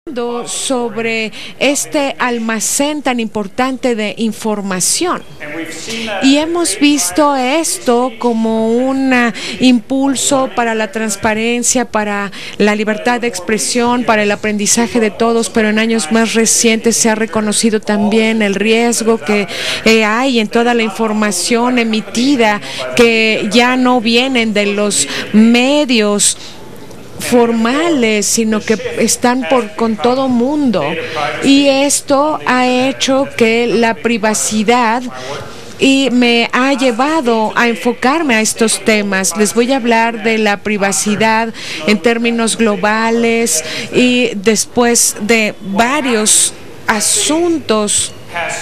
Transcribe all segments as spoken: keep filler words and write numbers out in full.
Sobre este almacén tan importante de información, y hemos visto esto como un impulso para la transparencia, para la libertad de expresión, para el aprendizaje de todos, pero en años más recientes se ha reconocido también el riesgo que eh, hay en toda la información emitida, que ya no vienen de los medios formales, sino que están por con todo mundo, y esto ha hecho que la privacidad y me ha llevado a enfocarme a estos temas. Les voy a hablar de la privacidad en términos globales y después de varios asuntos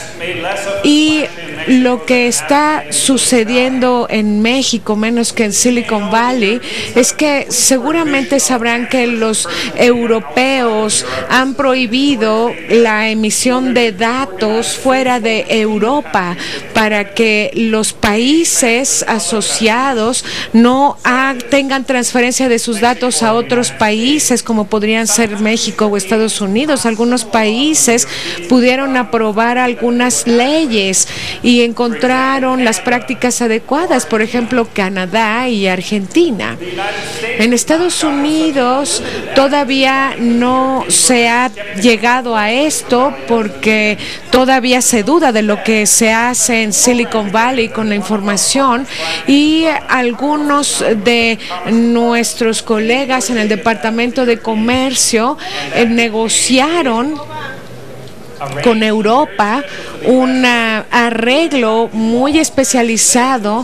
y lo que está sucediendo en México, menos que en Silicon Valley, es que seguramente sabrán que los europeos han prohibido la emisión de datos fuera de Europa para que los países asociados no ha, tengan transferencia de sus datos a otros países, como podrían ser México o Estados Unidos. Algunos países pudieron aprobar algunas leyes y encontraron las prácticas adecuadas, por ejemplo, Canadá y Argentina. En Estados Unidos todavía no se ha llegado a esto porque todavía se duda de lo que se hace en Silicon Valley con la información, y algunos de nuestros colegas en el Departamento de Comercio eh, negociaron con Europa un arreglo muy especializado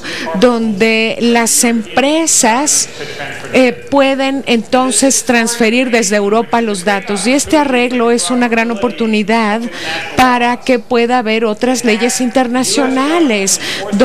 donde las empresas eh, pueden entonces transferir desde Europa los datos, y este arreglo es una gran oportunidad para que pueda haber otras leyes internacionales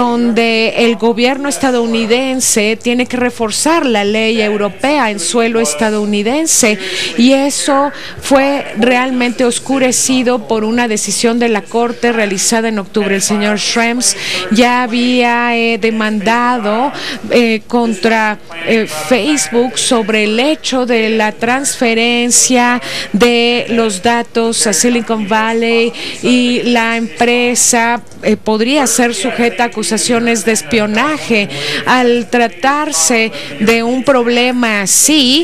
donde el gobierno estadounidense tiene que reforzar la ley europea en suelo estadounidense, y eso fue realmente oscurecido por una decisión de la Corte realizada en octubre. El señor Schrems ya había eh, demandado eh, contra eh, Facebook sobre el hecho de la transferencia de los datos a Silicon Valley, y la empresa eh, podría ser sujeta a acusaciones de espionaje. Al tratarse de un problema así,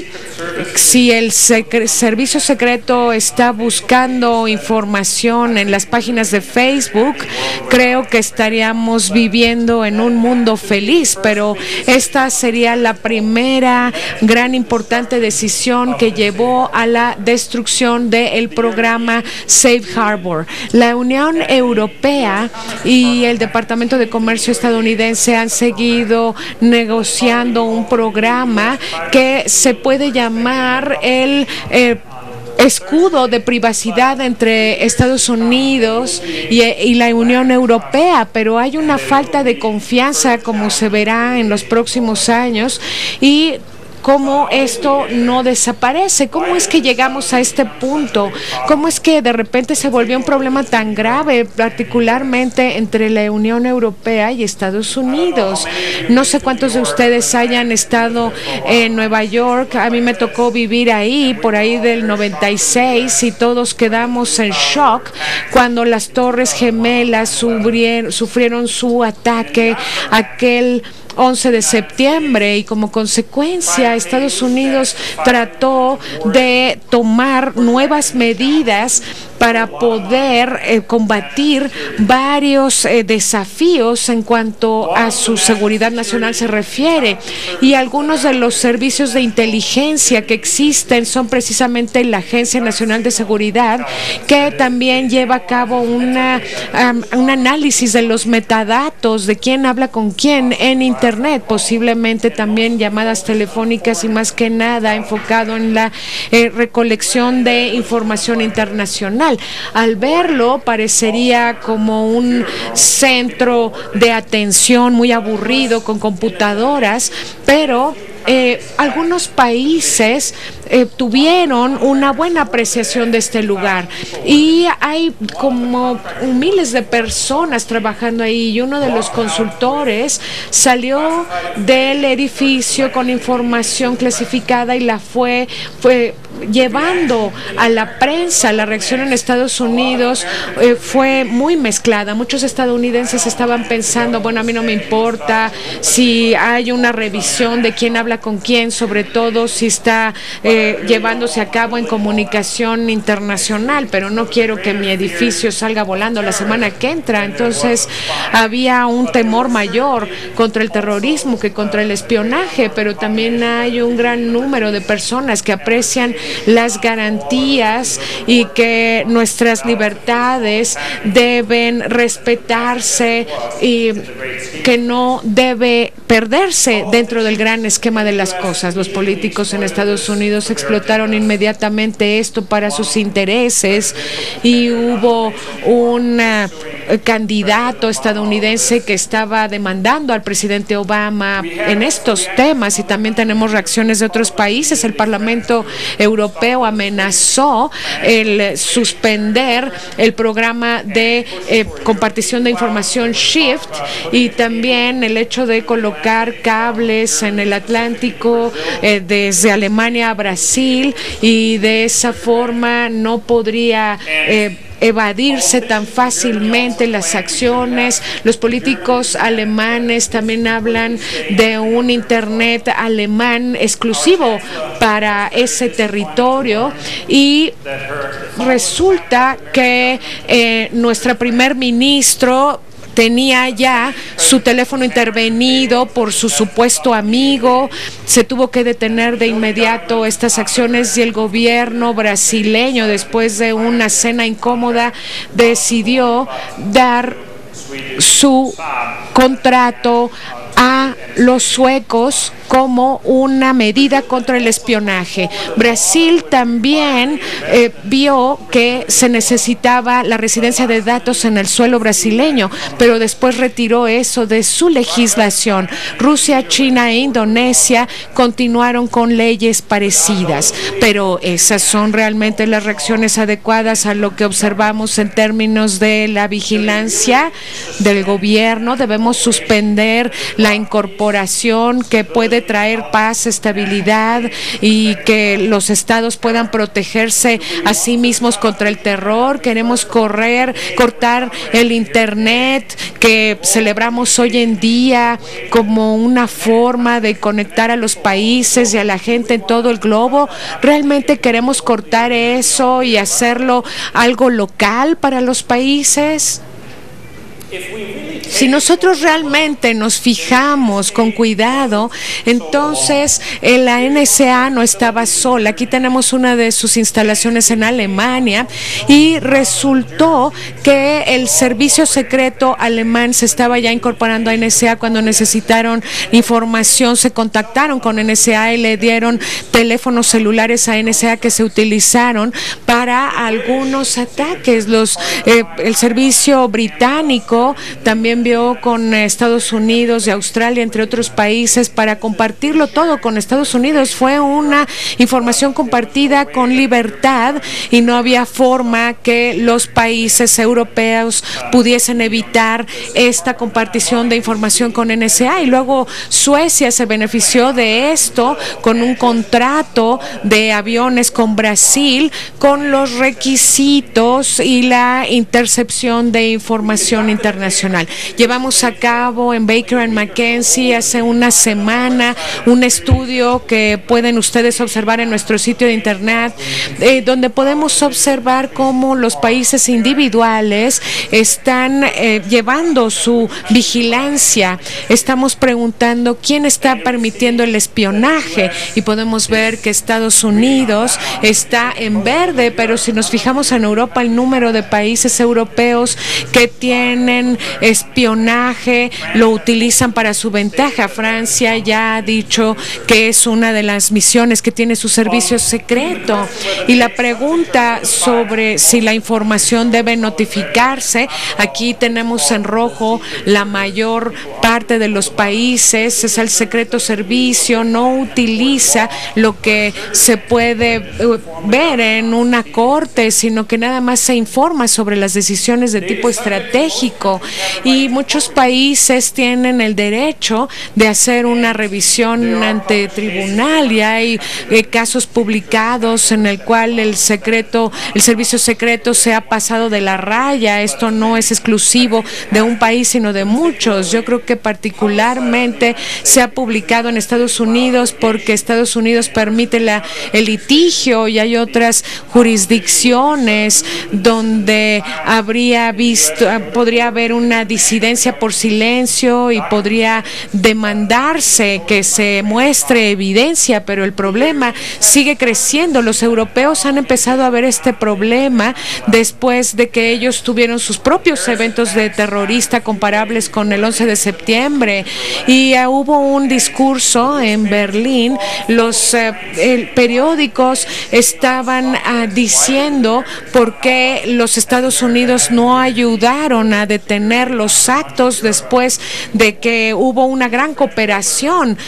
si el secre- servicio secreto está buscando información en las páginas de Facebook, creo que estaríamos viviendo en un mundo feliz, pero esta sería la primera gran importante decisión que llevó a la destrucción del programa Safe Harbor. La Unión Europea y el Departamento de Comercio estadounidense han seguido negociando un programa que se puede llamar el eh, escudo de privacidad entre Estados Unidos y, y la Unión Europea, pero hay una falta de confianza, como se verá en los próximos años, y cómo esto no desaparece. ¿Cómo es que llegamos a este punto? ¿Cómo es que de repente se volvió un problema tan grave, particularmente entre la Unión Europea y Estados Unidos? No sé cuántos de ustedes hayan estado en Nueva York. A mí me tocó vivir ahí por ahí del noventa y seis, y todos quedamos en shock cuando las Torres Gemelas sufrieron, sufrieron su ataque aquel once de septiembre, y como consecuencia Estados Unidos trató de tomar nuevas medidas para poder eh, combatir varios eh, desafíos en cuanto a su seguridad nacional se refiere, y algunos de los servicios de inteligencia que existen son precisamente la Agencia Nacional de Seguridad, que también lleva a cabo una, um, un análisis de los metadatos de quién habla con quién en Internet, posiblemente también llamadas telefónicas, y más que nada enfocado en la eh, recolección de información internacional. Al verlo parecería como un centro de atención muy aburrido con computadoras, pero Eh, algunos países eh, tuvieron una buena apreciación de este lugar, y hay como miles de personas trabajando ahí, y uno de los consultores salió del edificio con información clasificada y la fue, fue llevando a la prensa. La reacción en Estados Unidos eh, fue muy mezclada. Muchos estadounidenses estaban pensando, bueno, a mí no me importa si hay una revisión de quién habla con quién, sobre todo si está eh, llevándose a cabo en comunicación internacional, pero no quiero que mi edificio salga volando la semana que entra. Entonces había un temor mayor contra el terrorismo que contra el espionaje, pero también hay un gran número de personas que aprecian las garantías y que nuestras libertades deben respetarse y que no debe perderse dentro del gran esquema de las cosas. Los políticos en Estados Unidos explotaron inmediatamente esto para sus intereses y hubo un uh, candidato estadounidense que estaba demandando al presidente Obama en estos temas, y también tenemos reacciones de otros países. El Parlamento Europeo amenazó el suspender el programa de eh, compartición de información SHIFT, y también el hecho de colocar cables en el Atlántico eh, desde Alemania a Brasil, y de esa forma no podría eh, evadirse tan fácilmente las acciones. Los políticos alemanes también hablan de un Internet alemán exclusivo para ese territorio, y resulta que eh, nuestra primer ministro tenía ya su teléfono intervenido por su supuesto amigo. Se tuvo que detener de inmediato estas acciones, y el gobierno brasileño, después de una cena incómoda, decidió dar su contrato a los suecos como una medida contra el espionaje. Brasil también eh, vio que se necesitaba la residencia de datos en el suelo brasileño, pero después retiró eso de su legislación. Rusia, China e Indonesia continuaron con leyes parecidas, pero esas son realmente las reacciones adecuadas a lo que observamos en términos de la vigilancia del gobierno. Debemos suspender la incorporación que puede traer paz, estabilidad, y que los estados puedan protegerse a sí mismos contra el terror. Queremos correr, cortar el Internet que celebramos hoy en día como una forma de conectar a los países y a la gente en todo el globo. Realmente queremos cortar eso y hacerlo algo local para los países. Si nosotros realmente nos fijamos con cuidado, entonces eh, la N S A no estaba sola. Aquí tenemos una de sus instalaciones en Alemania, y resultó que el servicio secreto alemán se estaba ya incorporando a N S A. Cuando necesitaron información, se contactaron con N S A y le dieron teléfonos celulares a N S A que se utilizaron para algunos ataques. Los, eh, el servicio británico también vio con Estados Unidos y Australia, entre otros países, para compartirlo todo con Estados Unidos. Fue una información compartida con libertad, y no había forma que los países europeos pudiesen evitar esta compartición de información con N S A. Y luego Suecia se benefició de esto con un contrato de aviones con Brasil, con los requisitos y la intercepción de información internacional. Internacional. Llevamos a cabo en Baker and McKenzie hace una semana un estudio que pueden ustedes observar en nuestro sitio de internet, eh, donde podemos observar cómo los países individuales están eh, llevando su vigilancia. Estamos preguntando quién está permitiendo el espionaje, y podemos ver que Estados Unidos está en verde, pero si nos fijamos en Europa, el número de países europeos que tienen espionaje lo utilizan para su ventaja. Francia ya ha dicho que es una de las misiones que tiene su servicio secreto, y la pregunta sobre si la información debe notificarse, aquí tenemos en rojo la mayor parte de los países. Es el secreto servicio, no utiliza lo que se puede ver en una corte, sino que nada más se informa sobre las decisiones de tipo estratégico. Y y muchos países tienen el derecho de hacer una revisión ante tribunal, y hay eh, casos publicados en el cual el secreto, el servicio secreto se ha pasado de la raya. Esto no es exclusivo de un país, sino de muchos. Yo creo que particularmente se ha publicado en Estados Unidos porque Estados Unidos permite la, el litigio, y hay otras jurisdicciones donde habría visto, podría haber una disidencia por silencio y podría demandarse que se muestre evidencia, pero el problema sigue creciendo. Los europeos han empezado a ver este problema después de que ellos tuvieron sus propios eventos de terrorista comparables con el once de septiembre, y uh, hubo un discurso en Berlín. Los uh, el, periódicos estaban uh, diciendo por qué los Estados Unidos no ayudaron a detener los actos después de que hubo una gran cooperación,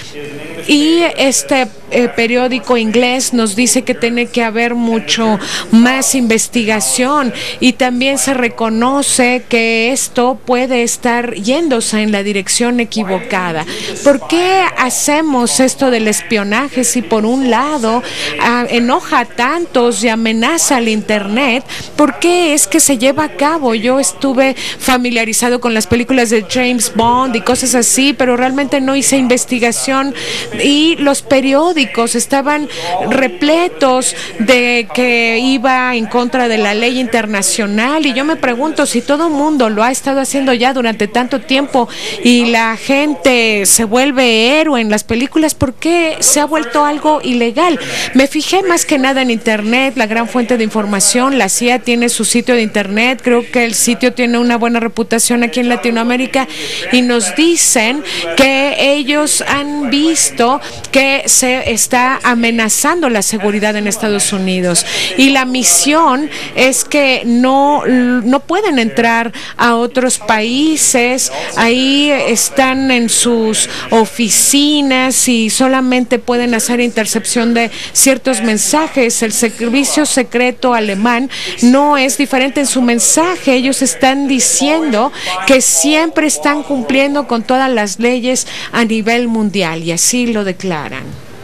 y este eh, periódico inglés nos dice que tiene que haber mucho más investigación, y también se reconoce que esto puede estar yéndose en la dirección equivocada. ¿Por qué hacemos esto del espionaje si por un lado ah, enoja a tantos y amenaza al Internet? ¿Por qué es que se lleva a cabo? Yo estuve familiarizado con las películas de James Bond y cosas así, pero realmente no hice investigación, y los periódicos estaban repletos de que iba en contra de la ley internacional, y yo me pregunto, si todo el mundo lo ha estado haciendo ya durante tanto tiempo y la gente se vuelve héroe en las películas, ¿por qué se ha vuelto algo ilegal? Me fijé más que nada en Internet, la gran fuente de información. La C I A tiene su sitio de Internet, creo que el sitio tiene una buena reputación aquí en Latinoamérica, y nos dicen que ellos han visto que se está amenazando la seguridad en Estados Unidos, y la misión es que no, no pueden entrar a otros países. Ahí están en sus oficinas y solamente pueden hacer intercepción de ciertos mensajes. El servicio secreto alemán no es diferente en su mensaje. Ellos están diciendo que siempre están cumpliendo con todas las leyes a nivel mundial, y así lo declaran.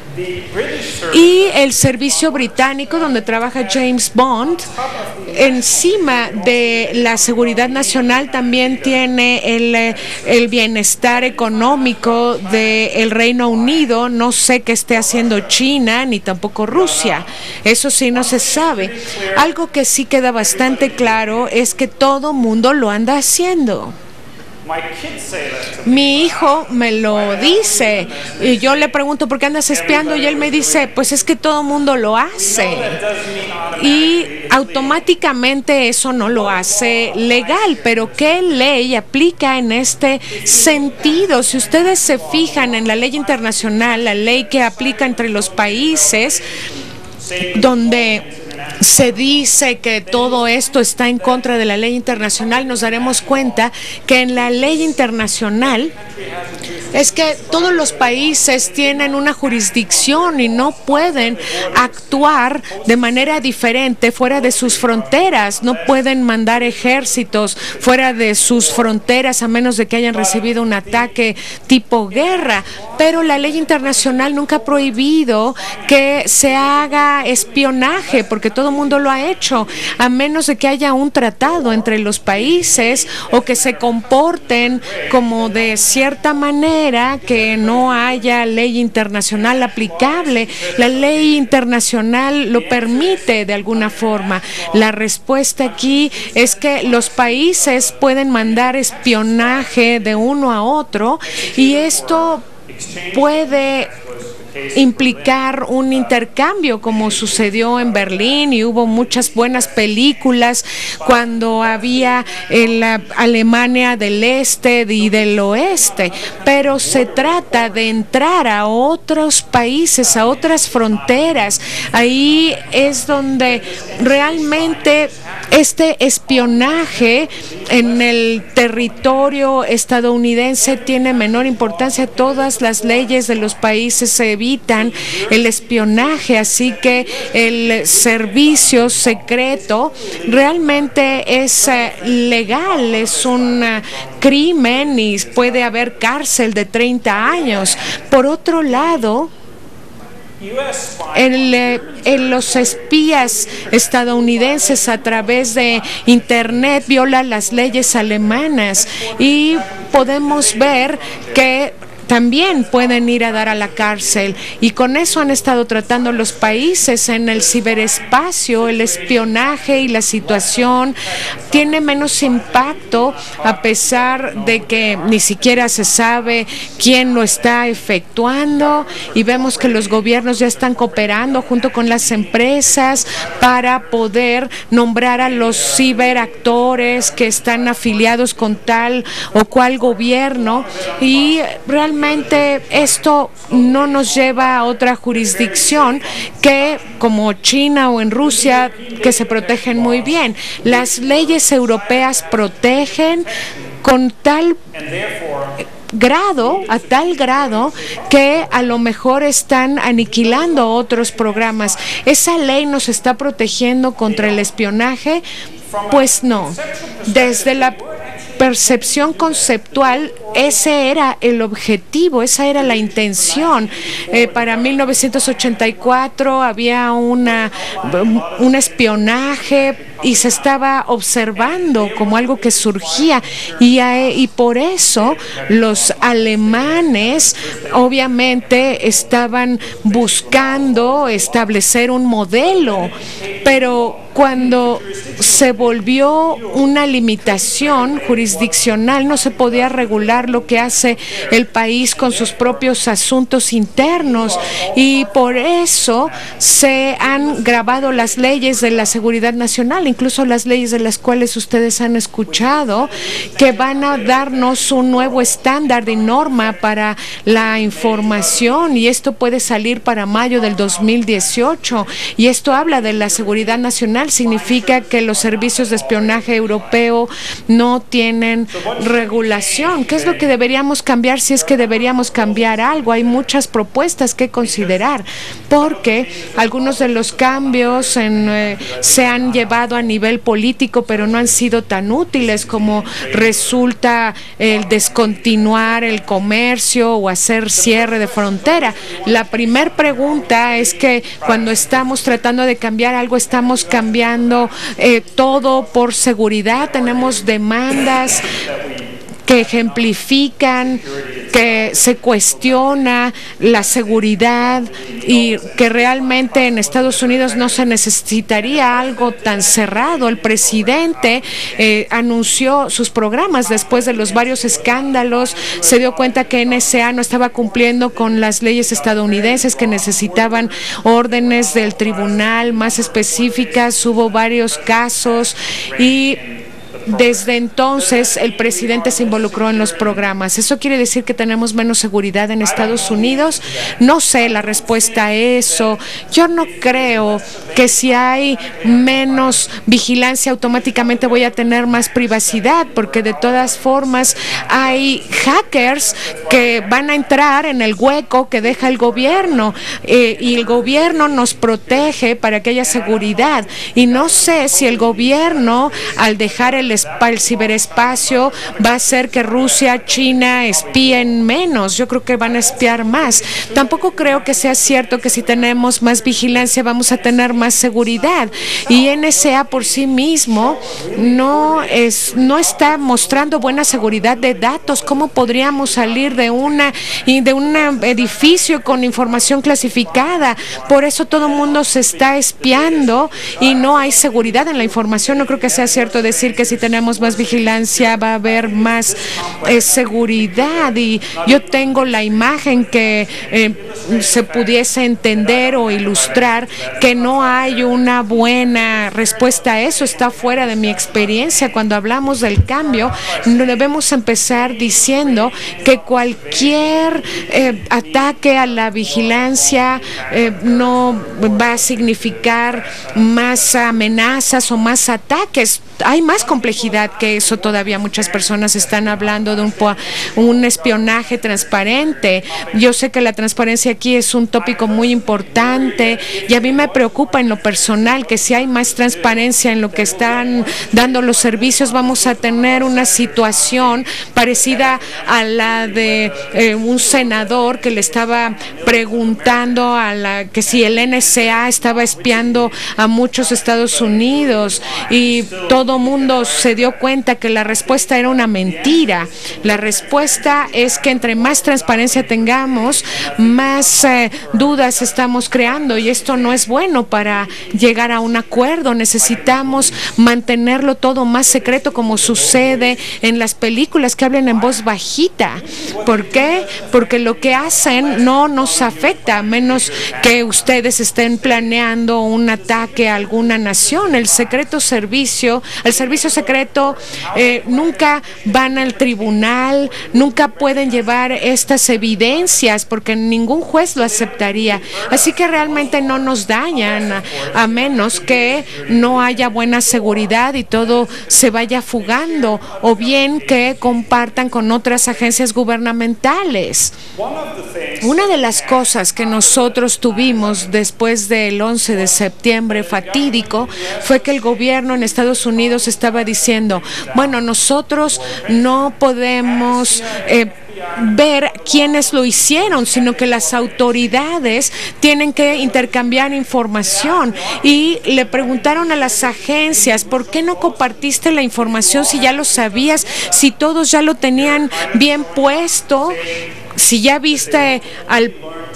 Y el servicio británico, donde trabaja James Bond, encima de la seguridad nacional también tiene el, el bienestar económico del Reino Unido. No sé qué esté haciendo China ni tampoco Rusia, eso sí no se sabe. Algo que sí queda bastante claro es que todo mundo lo anda haciendo. Mi hijo me lo dice, y yo le pregunto ¿por qué andas espiando? Y él me dice, pues es que todo mundo lo hace, y automáticamente eso no lo hace legal. Pero ¿qué ley aplica en este sentido? Si ustedes se fijan en la ley internacional, la ley que aplica entre los países, donde se dice que todo esto está en contra de la ley internacional, nos daremos cuenta que en la ley internacional es que todos los países tienen una jurisdicción y no pueden actuar de manera diferente fuera de sus fronteras. No pueden mandar ejércitos fuera de sus fronteras a menos de que hayan recibido un ataque tipo guerra. Pero la ley internacional nunca ha prohibido que se haga espionaje, porque todo el mundo lo ha hecho, a menos de que haya un tratado entre los países o que se comporten como de cierta manera que no haya ley internacional aplicable. La ley internacional lo permite de alguna forma. La respuesta aquí es que los países pueden mandar espionaje de uno a otro, y esto puede implicar un intercambio, como sucedió en Berlín, y hubo muchas buenas películas cuando había la Alemania del Este y del Oeste, pero se trata de entrar a otros países, a otras fronteras. Ahí es donde realmente este espionaje en el territorio estadounidense tiene menor importancia. Todas las leyes de los países evitan el espionaje, así que el servicio secreto realmente es legal, es un crimen y puede haber cárcel de treinta años. Por otro lado, El, el, los espías estadounidenses a través de Internet violan las leyes alemanas y podemos ver que también pueden ir a dar a la cárcel, y con eso han estado tratando los países en el ciberespacio. El espionaje y la situación tiene menos impacto, a pesar de que ni siquiera se sabe quién lo está efectuando, y vemos que los gobiernos ya están cooperando junto con las empresas para poder nombrar a los ciberactores que están afiliados con tal o cual gobierno, y realmente Realmente esto no nos lleva a otra jurisdicción que como China o en Rusia, que se protegen muy bien. Las leyes europeas protegen con tal grado, a tal grado que a lo mejor están aniquilando otros programas. ¿Esa ley nos está protegiendo contra el espionaje? Pues no. Desde la percepción conceptual, ese era el objetivo, esa era la intención. Eh, para mil novecientos ochenta y cuatro había una, un espionaje y se estaba observando como algo que surgía, y, y por eso los alemanes obviamente estaban buscando establecer un modelo, pero cuando se volvió una limitación jurisdiccional, no se podía regular lo que hace el país con sus propios asuntos internos, y por eso se han grabado las leyes de la seguridad nacional, incluso las leyes de las cuales ustedes han escuchado, que van a darnos un nuevo estándar de norma para la información, y esto puede salir para mayo del dos mil dieciocho, y esto habla de la seguridad nacional. Significa que los servicios de espionaje europeo no tienen regulación. ¿Qué es lo que deberíamos cambiar, si es que deberíamos cambiar algo? Hay muchas propuestas que considerar, porque algunos de los cambios en, eh, se han llevado a nivel político, pero no han sido tan útiles, como resulta el descontinuar el comercio o hacer cierre de frontera. La primer pregunta es que cuando estamos tratando de cambiar algo, estamos cambiando eh, todo por seguridad. Tenemos demandas que ejemplifican que se cuestiona la seguridad y que realmente en Estados Unidos no se necesitaría algo tan cerrado. El presidente eh, anunció sus programas después de los varios escándalos, se dio cuenta que N S A no estaba cumpliendo con las leyes estadounidenses, que necesitaban órdenes del tribunal más específicas. Hubo varios casos y desde entonces el presidente se involucró en los programas. ¿Eso quiere decir que tenemos menos seguridad en Estados Unidos? No sé la respuesta a eso. Yo no creo que si hay menos vigilancia automáticamente voy a tener más privacidad, porque de todas formas hay hackers que van a entrar en el hueco que deja el gobierno, eh, y el gobierno nos protege para que haya seguridad, y no sé si el gobierno, al dejar el el ciberespacio, va a hacer que Rusia, China espíen menos. Yo creo que van a espiar más. Tampoco creo que sea cierto que si tenemos más vigilancia vamos a tener más seguridad, y N S A por sí mismo no es no está mostrando buena seguridad de datos. ¿Cómo podríamos salir de una de un edificio con información clasificada? Por eso todo el mundo se está espiando y no hay seguridad en la información. No creo que sea cierto decir que si tenemos más vigilancia, va a haber más eh, seguridad. Y yo tengo la imagen que eh, se pudiese entender o ilustrar que no hay una buena respuesta a eso. Está fuera de mi experiencia. Cuando hablamos del cambio, debemos empezar diciendo que cualquier eh, ataque a la vigilancia eh, no va a significar más amenazas o más ataques. Hay más complejidad que eso todavía. Muchas personas están hablando de un, un espionaje transparente. Yo sé que la transparencia aquí es un tópico muy importante y a mí me preocupa en lo personal que si hay más transparencia en lo que están dando los servicios, vamos a tener una situación parecida a la de eh, un senador que le estaba preguntando a la que si el N S A estaba espiando a muchos Estados Unidos y todo Todo mundo se dio cuenta que la respuesta era una mentira. La respuesta es que entre más transparencia tengamos, más eh, dudas estamos creando y esto no es bueno para llegar a un acuerdo. Necesitamos mantenerlo todo más secreto, como sucede en las películas que hablan en voz bajita. ¿Por qué? Porque lo que hacen no nos afecta, a menos que ustedes estén planeando un ataque a alguna nación. El secreto servicio El servicio secreto eh, nunca van al tribunal, nunca pueden llevar estas evidencias porque ningún juez lo aceptaría. Así que realmente no nos dañan, a, a menos que no haya buena seguridad y todo se vaya fugando, o bien que compartan con otras agencias gubernamentales. Una de las cosas que nosotros tuvimos después del once de septiembre fatídico fue que el gobierno en Estados Unidos estaba diciendo, bueno, nosotros no podemos eh, ver quiénes lo hicieron, sino que las autoridades tienen que intercambiar información. Y le preguntaron a las agencias, ¿por qué no compartiste la información si ya lo sabías, si todos ya lo tenían bien puesto? Si ya viste al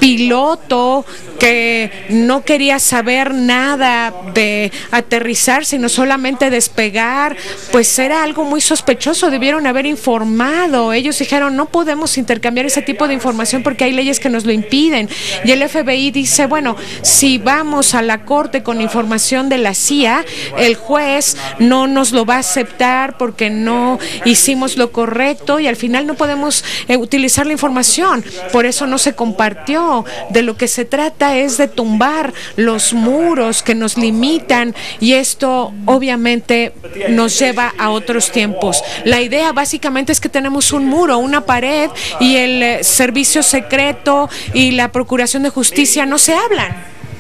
piloto que no quería saber nada de aterrizar, sino solamente despegar, pues era algo muy sospechoso, debieron haber informado. Ellos dijeron, no podemos intercambiar ese tipo de información porque hay leyes que nos lo impiden. Y el F B I dice, bueno, si vamos a la corte con información de la C I A, el juez no nos lo va a aceptar porque no hicimos lo correcto y al final no podemos eh, utilizar la información. Por eso no se compartió. De lo que se trata es de tumbar los muros que nos limitan y esto obviamente nos lleva a otros tiempos. La idea básicamente es que tenemos un muro, una pared y el eh, servicio secreto y la Procuración de Justicia no se hablan.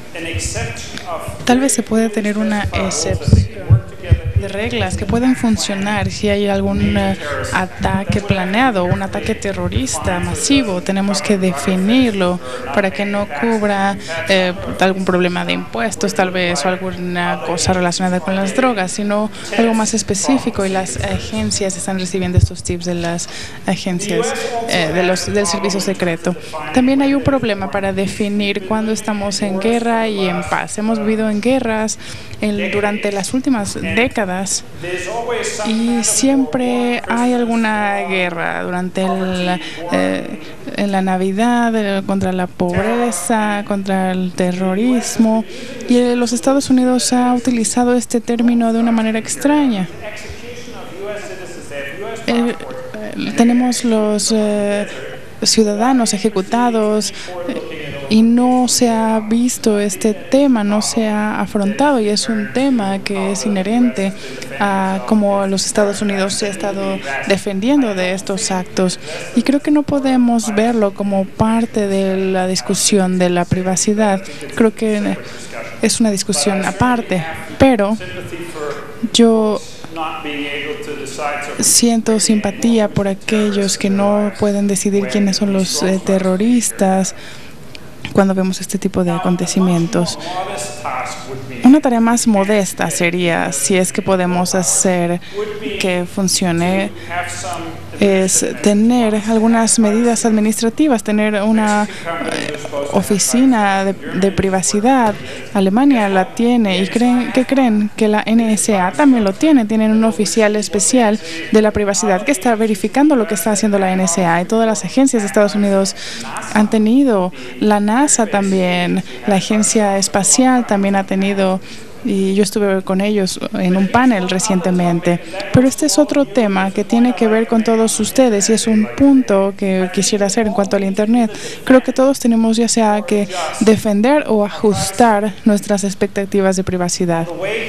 Tal vez se puede tener una excepción de reglas que pueden funcionar si hay algún uh, ataque planeado, un ataque terrorista masivo. Tenemos que definirlo para que no cubra eh, algún problema de impuestos, tal vez, o alguna cosa relacionada con las drogas, sino algo más específico. Y las agencias están recibiendo estos tips de las agencias eh, de los, del servicio secreto. También hay un problema para definir cuándo estamos en guerra y en paz. Hemos vivido en guerras en, durante las últimas décadas y siempre hay alguna guerra durante el, eh, la Navidad, eh, contra la pobreza, contra el terrorismo, y eh, los Estados Unidos ha utilizado este término de una manera extraña. Eh, eh, tenemos los eh, ciudadanos ejecutados eh, y no se ha visto este tema, no se ha afrontado, y es un tema que es inherente a cómo los Estados Unidos se ha estado defendiendo de estos actos. Y creo que no podemos verlo como parte de la discusión de la privacidad. Creo que es una discusión aparte, pero yo siento simpatía por aquellos que no pueden decidir quiénes son los eh, terroristas cuando vemos este tipo de acontecimientos. Una tarea más modesta sería, si es que podemos hacer que funcione, es tener algunas medidas administrativas, tener una eh, oficina de, de privacidad. Alemania la tiene y creen, ¿qué creen? Que la N S A también lo tiene. Tienen un oficial especial de la privacidad que está verificando lo que está haciendo la N S A, y todas las agencias de Estados Unidos han tenido. La NASA también, la Agencia Espacial también ha tenido, y yo estuve con ellos en un panel recientemente. Pero este es otro tema que tiene que ver con todos ustedes y es un punto que quisiera hacer en cuanto al Internet. Creo que todos tenemos ya sea que defender o ajustar nuestras expectativas de privacidad.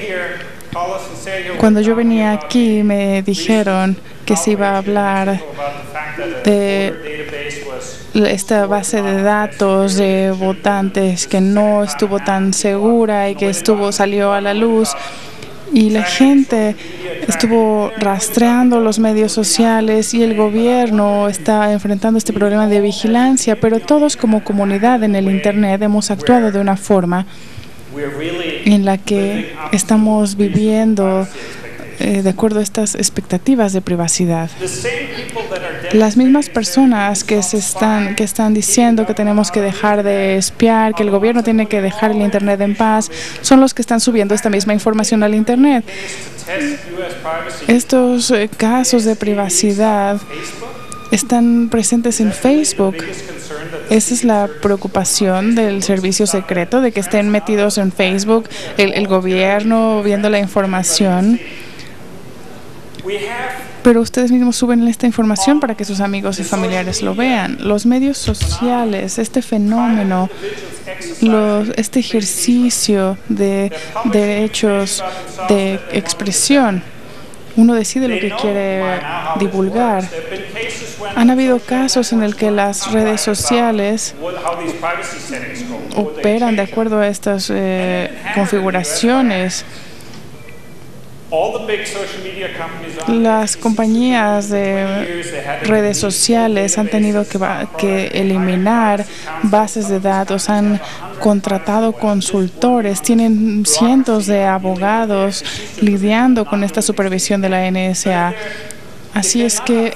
Cuando yo venía aquí me dijeron que se iba a hablar de esta base de datos de votantes que no estuvo tan segura y que estuvo salió a la luz, y la gente estuvo rastreando los medios sociales y el gobierno está enfrentando este problema de vigilancia, pero todos como comunidad en el Internet hemos actuado de una forma en la que estamos viviendo eh, de acuerdo a estas expectativas de privacidad. Las mismas personas que se están que están diciendo que tenemos que dejar de espiar, que el gobierno tiene que dejar el Internet en paz, son los que están subiendo esta misma información al Internet. Estos eh, casos de privacidad están presentes en Facebook. Esa es la preocupación del servicio secreto, de que estén metidos en Facebook, el, el gobierno viendo la información. Pero ustedes mismos suben esta información para que sus amigos y familiares lo vean. Los medios sociales, este fenómeno, los, este ejercicio de derechos de expresión, uno decide lo que quiere divulgar. Han habido casos en el que las redes sociales operan de acuerdo a estas eh, configuraciones. Las compañías de redes sociales han tenido que, que eliminar bases de datos, han contratado consultores, tienen cientos de abogados lidiando con esta supervisión de la N S A. Así es que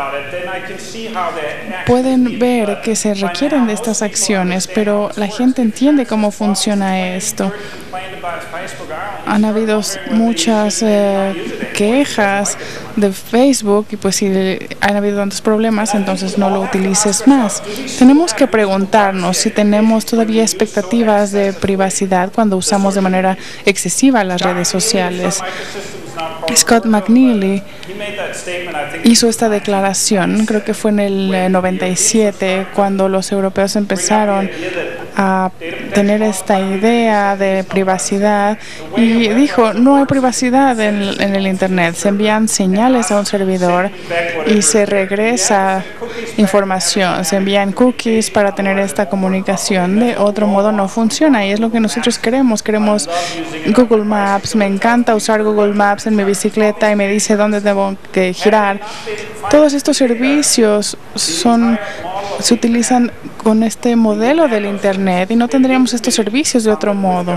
pueden ver que se requieren de estas acciones, pero la gente entiende cómo funciona esto. Han habido muchas eh, quejas de Facebook y pues si han habido tantos problemas, entonces no lo utilices más. Tenemos que preguntarnos si tenemos todavía expectativas de privacidad cuando usamos de manera excesiva las redes sociales. Scott McNealy hizo esta declaración, creo que fue en el noventa y siete, cuando los europeos empezaron a tener esta idea de privacidad, y dijo, no hay privacidad en, en el Internet, se envían señales a un servidor y se regresa información, se envían cookies para tener esta comunicación, de otro modo no funciona, y es lo que nosotros queremos. Queremos Google Maps, me encanta usar Google Maps en mi bicicleta y me dice dónde debo que girar. Todos estos servicios son, se utilizan con este modelo del Internet y no tendríamos estos servicios de otro modo.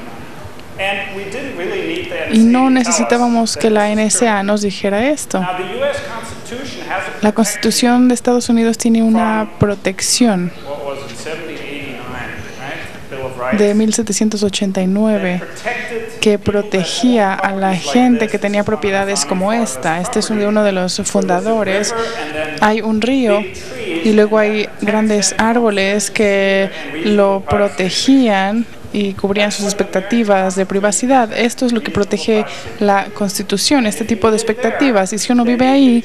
Y no necesitábamos que la N S A nos dijera esto. La Constitución de Estados Unidos tiene una protección de mil setecientos ochenta y nueve que protegía a la gente que tenía propiedades como esta. Este es uno de los fundadores. Hay un río y luego hay grandes árboles que lo protegían y cubrían sus expectativas de privacidad. Esto es lo que protege la Constitución, este tipo de expectativas. Y si uno vive ahí,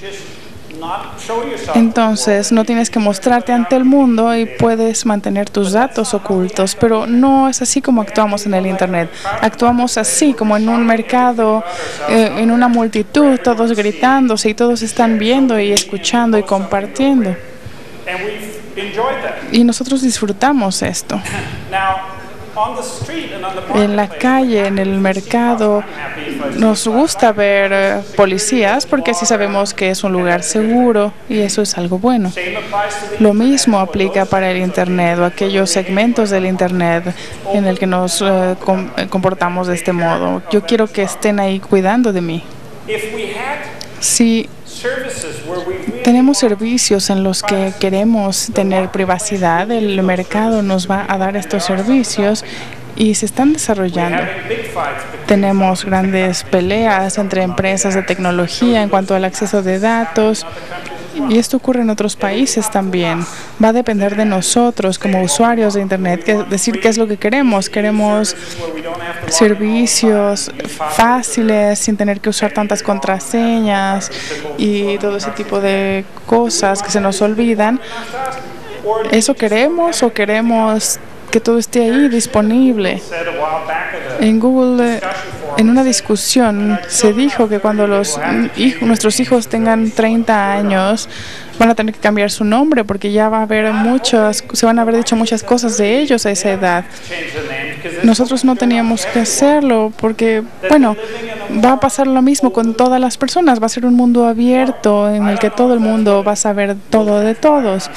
entonces no tienes que mostrarte ante el mundo y puedes mantener tus datos ocultos, pero no es así como actuamos en el Internet. Actuamos así como en un mercado, eh, en una multitud, todos gritándose y todos están viendo y escuchando y compartiendo. Y nosotros disfrutamos esto. En la calle, en el mercado, nos gusta ver eh, policías porque así sabemos que es un lugar seguro y eso es algo bueno. Lo mismo aplica para el Internet o aquellos segmentos del Internet en el que nos eh, com comportamos de este modo. Yo quiero que estén ahí cuidando de mí. Si tenemos servicios en los que queremos tener privacidad, el mercado nos va a dar estos servicios y se están desarrollando. Tenemos grandes peleas entre empresas de tecnología en cuanto al acceso de datos. Y esto ocurre en otros países también. Va a depender de nosotros como usuarios de Internet que decir qué es lo que queremos. Queremos servicios fáciles sin tener que usar tantas contraseñas y todo ese tipo de cosas que se nos olvidan. ¿Eso queremos o queremos que todo esté ahí disponible? En Google, eh, en una discusión, se dijo que cuando los hijos, nuestros hijos tengan treinta años, van a tener que cambiar su nombre porque ya va a haber muchas, se van a haber dicho muchas cosas de ellos a esa edad. Nosotros no teníamos que hacerlo porque, bueno, va a pasar lo mismo con todas las personas. Va a ser un mundo abierto en el que todo el mundo va a saber todo de todos.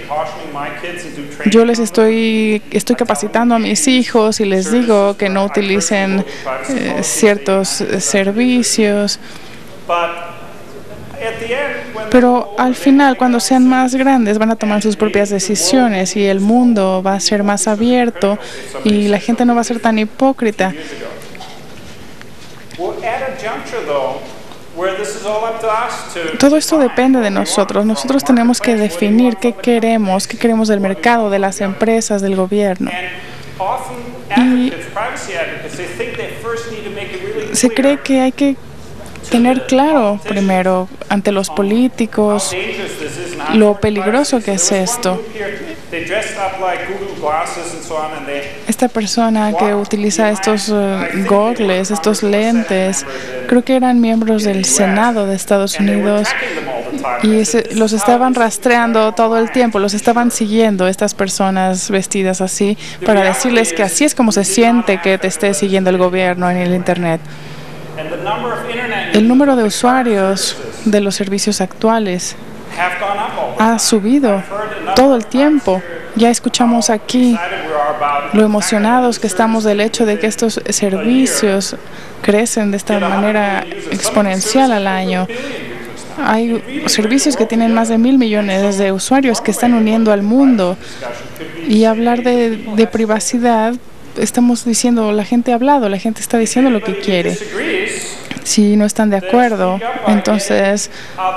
Yo les estoy, estoy capacitando a mis hijos y les digo que no utilicen eh, ciertos eh, servicios. Pero al final, cuando sean más grandes, van a tomar sus propias decisiones y el mundo va a ser más abierto y la gente no va a ser tan hipócrita. Todo esto depende de nosotros. Nosotros tenemos que definir qué queremos, qué queremos del mercado, de las empresas, del gobierno. Y se cree que hay que tener claro primero ante los políticos lo peligroso que es esto. Esta persona que utiliza estos uh, gogles, estos lentes, creo que eran miembros del Senado de Estados Unidos y se, los estaban rastreando todo el tiempo, los estaban siguiendo estas personas vestidas así para decirles que así es como se siente que te esté siguiendo el gobierno en el Internet. El número de usuarios de los servicios actuales ha subido todo el tiempo. Ya escuchamos aquí lo emocionados que estamos del hecho de que estos servicios crecen de esta manera exponencial al año. Hay servicios que tienen más de mil millones de usuarios que están uniendo al mundo. Y hablar de, de privacidad, estamos diciendo, la gente ha hablado, la gente está diciendo lo que quiere. Si no están de acuerdo, entonces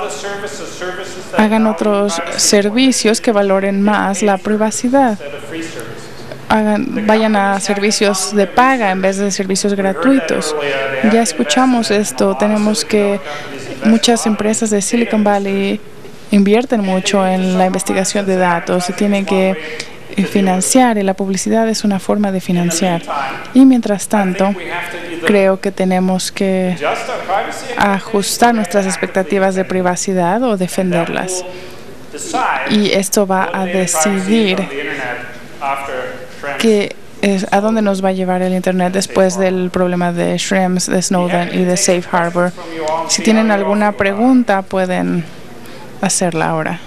hagan otros servicios que valoren más la privacidad. Hagan, vayan a servicios de paga en vez de servicios gratuitos. Ya escuchamos esto, tenemos que muchas empresas de Silicon Valley invierten mucho en la investigación de datos y tienen que financiar, y la publicidad es una forma de financiar. Y mientras tanto, creo que tenemos que ajustar nuestras expectativas de privacidad o defenderlas. Y esto va a decidir que es a dónde nos va a llevar el Internet después del problema de Schrems, de Snowden y de Safe Harbor. Si tienen alguna pregunta, pueden hacerla ahora.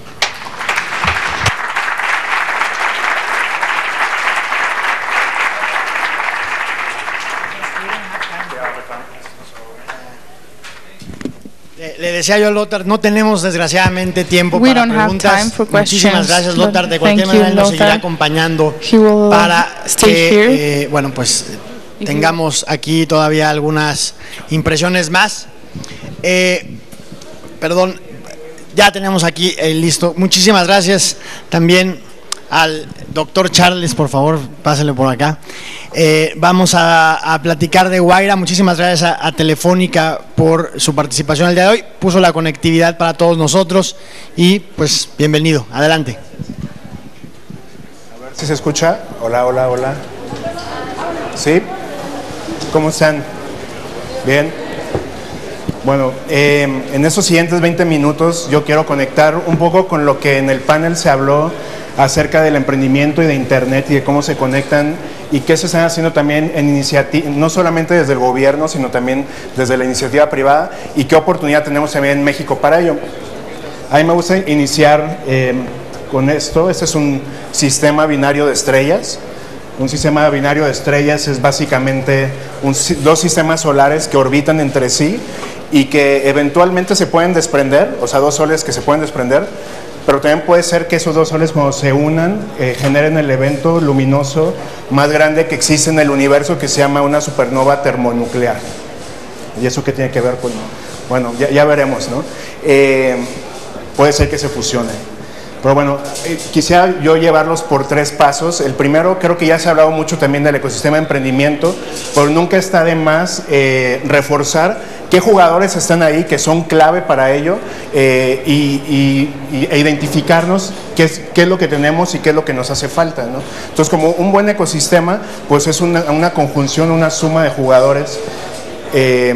Le decía yo a Lothar, no tenemos desgraciadamente tiempo We para preguntas. Muchísimas gracias, Lothar. De cualquier manera nos seguirá acompañando para que, eh, bueno, pues tengamos aquí todavía algunas impresiones más. Eh, perdón, ya tenemos aquí eh, listo. Muchísimas gracias también al doctor Charles, por favor, pásale por acá. Eh, vamos a, a platicar de Wayra. Muchísimas gracias a, a Telefónica por su participación el día de hoy. Puso la conectividad para todos nosotros y pues bienvenido. Adelante. A ver si se escucha. Hola, hola, hola. ¿Sí? ¿Cómo están? Bien. Bueno, eh, en estos siguientes veinte minutos yo quiero conectar un poco con lo que en el panel se habló acerca del emprendimiento y de Internet y de cómo se conectan y qué se están haciendo también en iniciativa, no solamente desde el gobierno, sino también desde la iniciativa privada, y qué oportunidad tenemos también en México para ello. A mí me gusta iniciar eh, con esto. Este es un sistema binario de estrellas. Un sistema binario de estrellas es básicamente un, dos sistemas solares que orbitan entre sí y que eventualmente se pueden desprender, o sea, dos soles que se pueden desprender, pero también puede ser que esos dos soles cuando se unan eh, generen el evento luminoso más grande que existe en el universo, que se llama una supernova termonuclear. ¿Y eso qué tiene que ver con...? Bueno, ya, ya veremos, ¿no? Eh, puede ser que se fusione. Pero bueno, eh, quisiera yo llevarlos por tres pasos. El primero, creo que ya se ha hablado mucho también del ecosistema de emprendimiento, pero nunca está de más eh, reforzar qué jugadores están ahí, que son clave para ello, eh, y, y, e identificarnos qué es, qué es lo que tenemos y qué es lo que nos hace falta, ¿no? Entonces, como un buen ecosistema, pues es una, una conjunción, una suma de jugadores. Eh,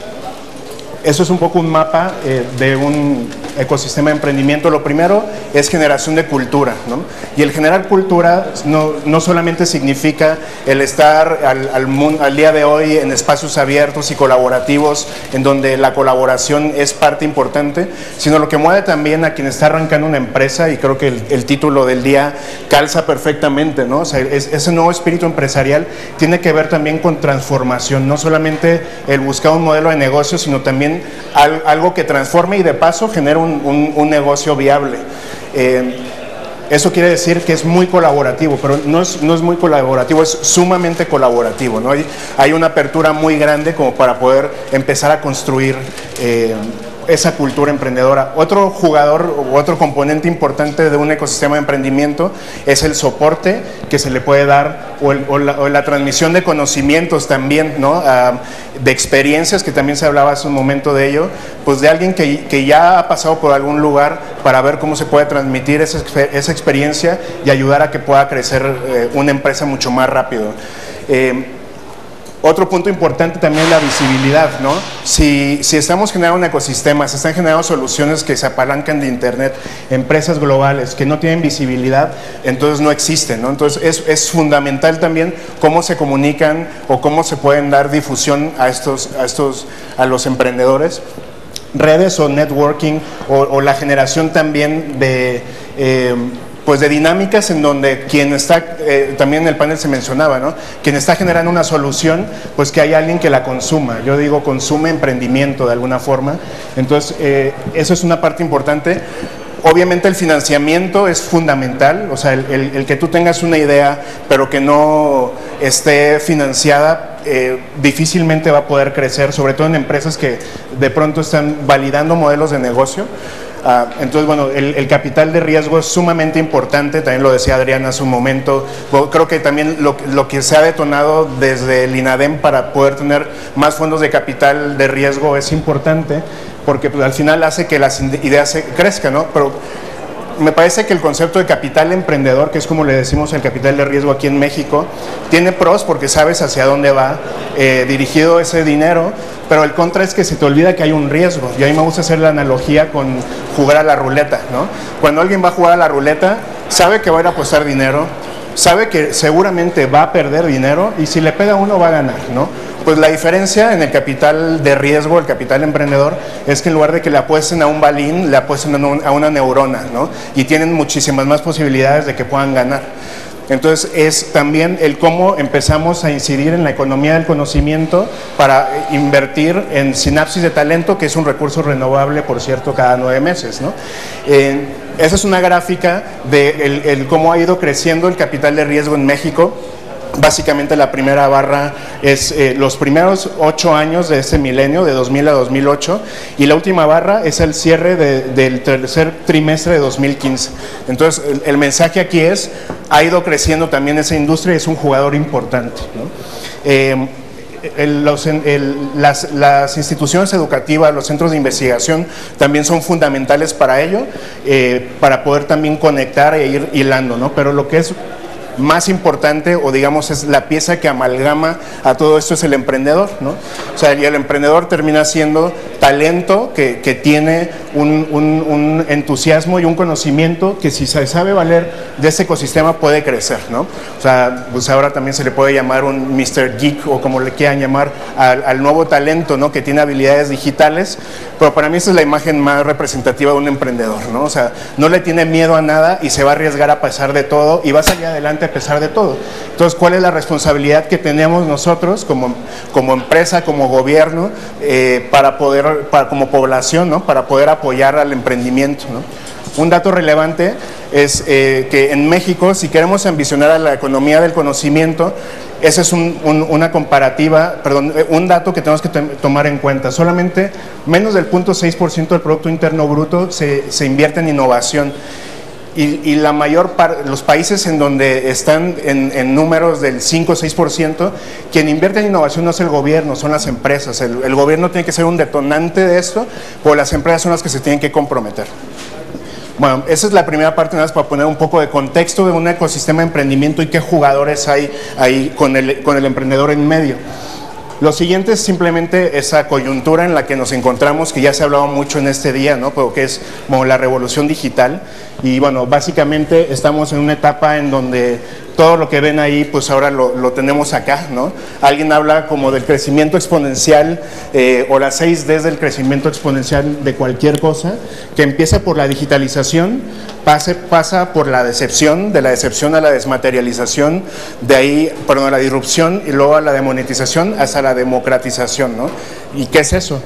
Eso es un poco un mapa eh, de un ecosistema de emprendimiento. Lo primero es generación de cultura, ¿no? Y el generar cultura no, no solamente significa el estar al, al, al día de hoy en espacios abiertos y colaborativos, en donde la colaboración es parte importante, sino lo que mueve también a quien está arrancando una empresa, y creo que el, el título del día calza perfectamente, ¿no? O sea, es, ese nuevo espíritu empresarial tiene que ver también con transformación, no solamente el buscar un modelo de negocio, sino también algo que transforme y de paso genere un, un, un negocio viable. Eh, eso quiere decir que es muy colaborativo, pero no es, no es muy colaborativo, es sumamente colaborativo, ¿no? Hay, hay una apertura muy grande como para poder empezar a construir eh, esa cultura emprendedora. Otro jugador o otro componente importante de un ecosistema de emprendimiento es el soporte que se le puede dar, o, el, o, la, o la transmisión de conocimientos también, ¿no? Uh, de experiencias, que también se hablaba hace un momento de ello, pues de alguien que, que ya ha pasado por algún lugar para ver cómo se puede transmitir esa, esa experiencia y ayudar a que pueda crecer eh, una empresa mucho más rápido. Eh, Otro punto importante también es la visibilidad, ¿no? Si, si estamos generando un ecosistema, se están generando soluciones que se apalancan de internet, empresas globales que no tienen visibilidad, entonces no existen, ¿no? Entonces es, es fundamental también cómo se comunican o cómo se pueden dar difusión a estos, a estos, a los emprendedores. Redes o networking o, o la generación también de... Eh, pues de dinámicas en donde quien está, eh, también en el panel se mencionaba, ¿no? Quien está generando una solución, pues que hay alguien que la consuma. Yo digo consume emprendimiento de alguna forma. Entonces, eh, eso es una parte importante. Obviamente el financiamiento es fundamental, o sea, el, el, el que tú tengas una idea, pero que no esté financiada, eh, difícilmente va a poder crecer, sobre todo en empresas que de pronto están validando modelos de negocio. Uh, entonces, bueno, el, el capital de riesgo es sumamente importante, también lo decía Adriana hace un momento. Bueno, creo que también lo, lo que se ha detonado desde el INADEM para poder tener más fondos de capital de riesgo es importante, porque pues, al final hace que las ideas se crezcan, ¿no? Pero me parece que el concepto de capital emprendedor, que es como le decimos el capital de riesgo aquí en México, tiene pros porque sabes hacia dónde va eh, dirigido ese dinero, pero el contra es que se te olvida que hay un riesgo. Y a mí me gusta hacer la analogía con jugar a la ruleta, ¿no? Cuando alguien va a jugar a la ruleta, sabe que va a ir a apostar dinero, sabe que seguramente va a perder dinero y si le pega uno va a ganar, ¿no? Pues la diferencia en el capital de riesgo, el capital emprendedor, es que en lugar de que le apuesten a un balín, le apuesten a, un, a una neurona, ¿no? Y tienen muchísimas más posibilidades de que puedan ganar. Entonces es también el cómo empezamos a incidir en la economía del conocimiento para invertir en sinapsis de talento, que es un recurso renovable, por cierto, cada nueve meses, ¿no? Eh, esa es una gráfica de el, el cómo ha ido creciendo el capital de riesgo en México. Básicamente la primera barra es eh, los primeros ocho años de este milenio, de dos mil a dos mil ocho, y la última barra es el cierre de, del tercer trimestre de dos mil quince. Entonces el, el mensaje aquí es, ha ido creciendo también esa industria y es un jugador importante, ¿no? Eh, El, los, el, las, las instituciones educativas, los centros de investigación también son fundamentales para ello, eh, para poder también conectar e ir hilando, ¿no? Pero lo que es más importante, o digamos es la pieza que amalgama a todo esto, es el emprendedor, ¿no? O sea, y el emprendedor termina siendo talento que, que tiene un, un, un entusiasmo y un conocimiento que si se sabe valer de ese ecosistema puede crecer, ¿no? O sea, pues ahora también se le puede llamar un mister Geek o como le quieran llamar al, al nuevo talento, ¿no? Que tiene habilidades digitales, pero para mí esa es la imagen más representativa de un emprendedor, ¿no? O sea, no le tiene miedo a nada y se va a arriesgar a pesar de todo y va a salir adelante a pesar de todo. Entonces, ¿cuál es la responsabilidad que tenemos nosotros como, como empresa, como gobierno, eh, para poder, para, como población, ¿no? Para poder apoyar al emprendimiento, ¿no? Un dato relevante es eh, que en México, si queremos ambicionar a la economía del conocimiento, ese es un, un, una comparativa, perdón, un dato que tenemos que tomar en cuenta. Solamente menos del cero punto seis por ciento del Producto Interno Bruto se, se invierte en innovación. Y, y la mayor parte, los países en donde están en, en números del cinco o seis por ciento, quien invierte en innovación no es el gobierno, son las empresas. El, el gobierno tiene que ser un detonante de esto, pero las empresas son las que se tienen que comprometer. Bueno, esa es la primera parte, nada más para poner un poco de contexto de un ecosistema de emprendimiento y qué jugadores hay ahí con el, con el emprendedor en medio. Lo siguiente es simplemente esa coyuntura en la que nos encontramos, que ya se ha hablado mucho en este día, ¿no? Pero que es como la revolución digital. Y bueno, básicamente estamos en una etapa en donde todo lo que ven ahí, pues ahora lo, lo tenemos acá, ¿no? Alguien habla como del crecimiento exponencial eh, o las seis Ds del crecimiento exponencial de cualquier cosa, que empieza por la digitalización, pase, pasa por la decepción, de la decepción a la desmaterialización, de ahí, perdón, a la disrupción y luego a la demonetización hasta la democratización, ¿no? ¿Y qué es eso?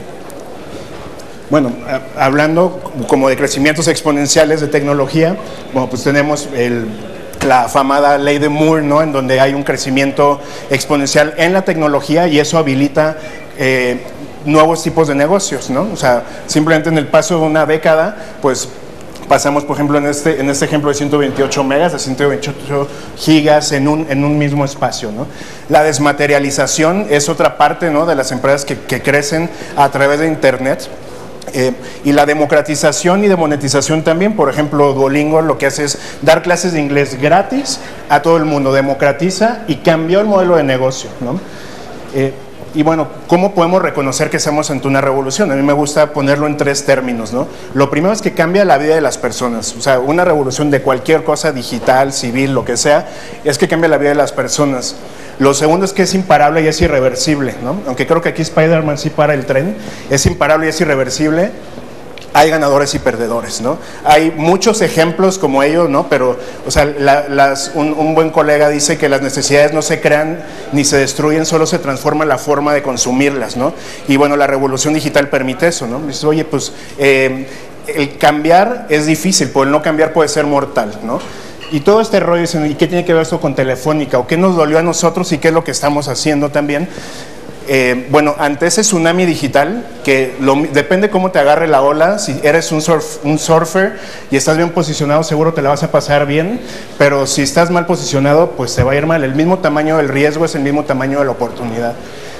Bueno, hablando como de crecimientos exponenciales de tecnología, bueno, pues tenemos el, la afamada ley de Moore, ¿no? En donde hay un crecimiento exponencial en la tecnología y eso habilita eh, nuevos tipos de negocios, ¿no? O sea, simplemente en el paso de una década, pues pasamos, por ejemplo, en este, en este ejemplo de ciento veintiocho megas a ciento veintiocho gigas en un, en un mismo espacio, ¿no? La desmaterialización es otra parte, ¿no? De las empresas que, que crecen a través de Internet. Eh, y la democratización y demonetización también. Por ejemplo, Duolingo lo que hace es dar clases de inglés gratis a todo el mundo, democratiza y cambió el modelo de negocio, ¿no? Eh, y bueno, ¿cómo podemos reconocer que estamos ante una revolución? A mí me gusta ponerlo en tres términos, ¿no? Lo primero es que cambia la vida de las personas. O sea, una revolución de cualquier cosa digital, civil, lo que sea, es que cambia la vida de las personas. Lo segundo es que es imparable y es irreversible, ¿no? Aunque creo que aquí Spider-Man sí para el tren, es imparable y es irreversible. Hay ganadores y perdedores, ¿no? Hay muchos ejemplos como ellos, ¿no? Pero, o sea, la, las, un, un buen colega dice que las necesidades no se crean ni se destruyen, solo se transforma la forma de consumirlas, ¿no? Y bueno, la revolución digital permite eso, ¿no? Dice, oye, pues eh, el cambiar es difícil, pero el no cambiar puede ser mortal, ¿no? Y todo este rollo, dicen, ¿y qué tiene que ver esto con Telefónica? ¿O qué nos dolió a nosotros y qué es lo que estamos haciendo también? Eh, bueno, ante ese tsunami digital, que lo, depende cómo te agarre la ola, si eres un, surf, un surfer y estás bien posicionado, seguro te la vas a pasar bien, pero si estás mal posicionado, pues te va a ir mal. El mismo tamaño del riesgo es el mismo tamaño de la oportunidad.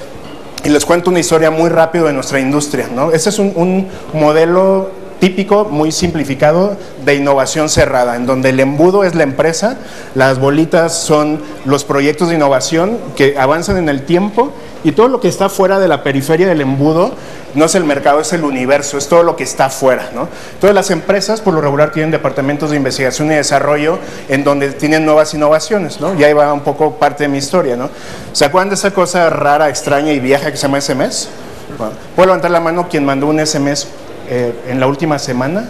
Y les cuento una historia muy rápido de nuestra industria, ¿no? Ese es un, un modelo típico, muy simplificado, de innovación cerrada, en donde el embudo es la empresa, las bolitas son los proyectos de innovación que avanzan en el tiempo y todo lo que está fuera de la periferia del embudo no es el mercado, es el universo, es todo lo que está fuera, ¿no? Todas las empresas por lo regular tienen departamentos de investigación y desarrollo en donde tienen nuevas innovaciones, ¿no? Y ahí va un poco parte de mi historia, ¿no? ¿Se acuerdan de esa cosa rara, extraña y vieja que se llama S M S? Bueno, ¿puedo levantar la mano quien mandó un S M S Eh, en la última semana?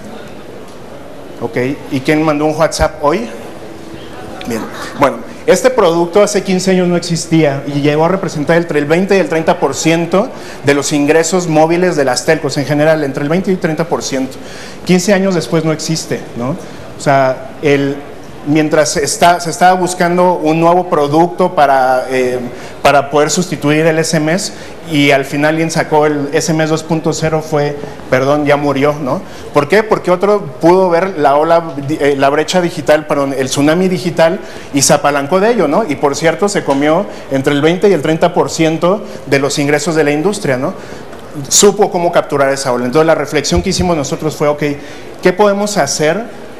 Ok, ¿y quién mandó un WhatsApp hoy? Bien, bueno, este producto hace quince años no existía y llegó a representar entre el veinte y el treinta por ciento de los ingresos móviles de las telcos en general, entre el veinte y el treinta por ciento. quince años después no existe, ¿no? O sea, el... mientras está, se estaba buscando un nuevo producto para, eh, para poder sustituir el S M S y al final alguien sacó el S M S dos punto cero, fue, perdón, ya murió, ¿no? ¿Por qué? Porque otro pudo ver la ola, eh, la brecha digital, perdón, el tsunami digital y se apalancó de ello, ¿no? Y por cierto se comió entre el veinte y el treinta por ciento de los ingresos de la industria, ¿no? Supo cómo capturar esa ola. Entonces la reflexión que hicimos nosotros fue, ok, ¿qué podemos hacer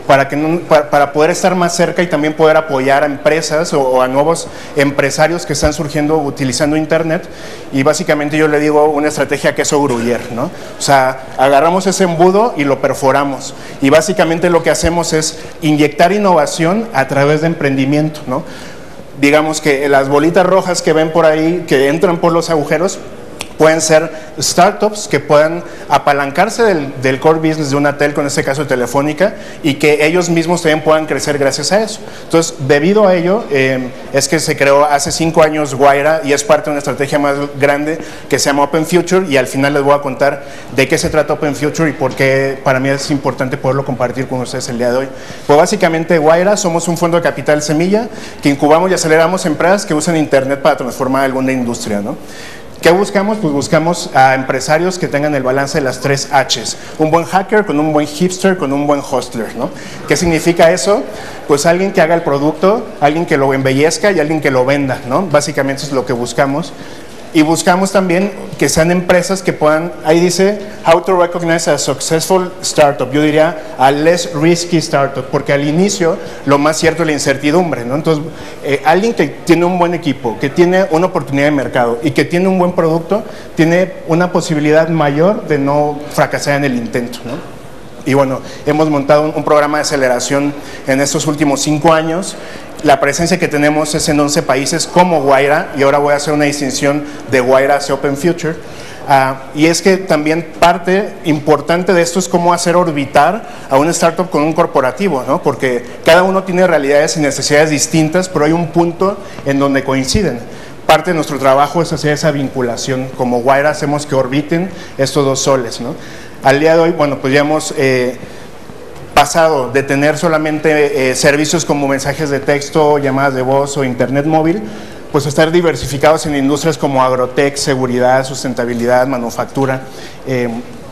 para, que no, para, para poder estar más cerca y también poder apoyar a empresas o, o a nuevos empresarios que están surgiendo utilizando Internet. Y básicamente yo le digo una estrategia queso gruyere, ¿no? O sea, agarramos ese embudo y lo perforamos. Y básicamente lo que hacemos es inyectar innovación a través de emprendimiento, ¿no? Digamos que las bolitas rojas que ven por ahí, que entran por los agujeros, pueden ser startups que puedan apalancarse del, del core business de una telco, en este caso Telefónica, y que ellos mismos también puedan crecer gracias a eso. Entonces, debido a ello, eh, es que se creó hace cinco años Wayra y es parte de una estrategia más grande que se llama Open Future, y al final les voy a contar de qué se trata Open Future y por qué para mí es importante poderlo compartir con ustedes el día de hoy. Pues básicamente Wayra somos un fondo de capital semilla que incubamos y aceleramos empresas que usan Internet para transformar alguna industria, ¿no? ¿Qué buscamos? Pues buscamos a empresarios que tengan el balance de las tres H's. Un buen hacker con un buen hipster, con un buen hostler, ¿no? ¿Qué significa eso? Pues alguien que haga el producto, alguien que lo embellezca y alguien que lo venda, ¿no? Básicamente eso es lo que buscamos. Y buscamos también que sean empresas que puedan, ahí dice, how to recognize a successful startup. Yo diría a less risky startup, porque al inicio lo más cierto es la incertidumbre, ¿no? Entonces, eh, alguien que tiene un buen equipo, que tiene una oportunidad de mercado y que tiene un buen producto, tiene una posibilidad mayor de no fracasar en el intento, ¿no? Y bueno, hemos montado un, un programa de aceleración en estos últimos cinco años. La presencia que tenemos es en once países como Wayra, y ahora voy a hacer una distinción de Wayra hacia Open Future. Uh, y es que también parte importante de esto es cómo hacer orbitar a una startup con un corporativo, ¿no? Porque cada uno tiene realidades y necesidades distintas, pero hay un punto en donde coinciden. Parte de nuestro trabajo es hacer esa vinculación. Como Wayra hacemos que orbiten estos dos soles, ¿no? Al día de hoy, bueno, pues ya hemos eh, pasado de tener solamente eh, servicios como mensajes de texto, llamadas de voz o internet móvil, pues estar diversificados en industrias como agrotech, seguridad, sustentabilidad, manufactura. Eh,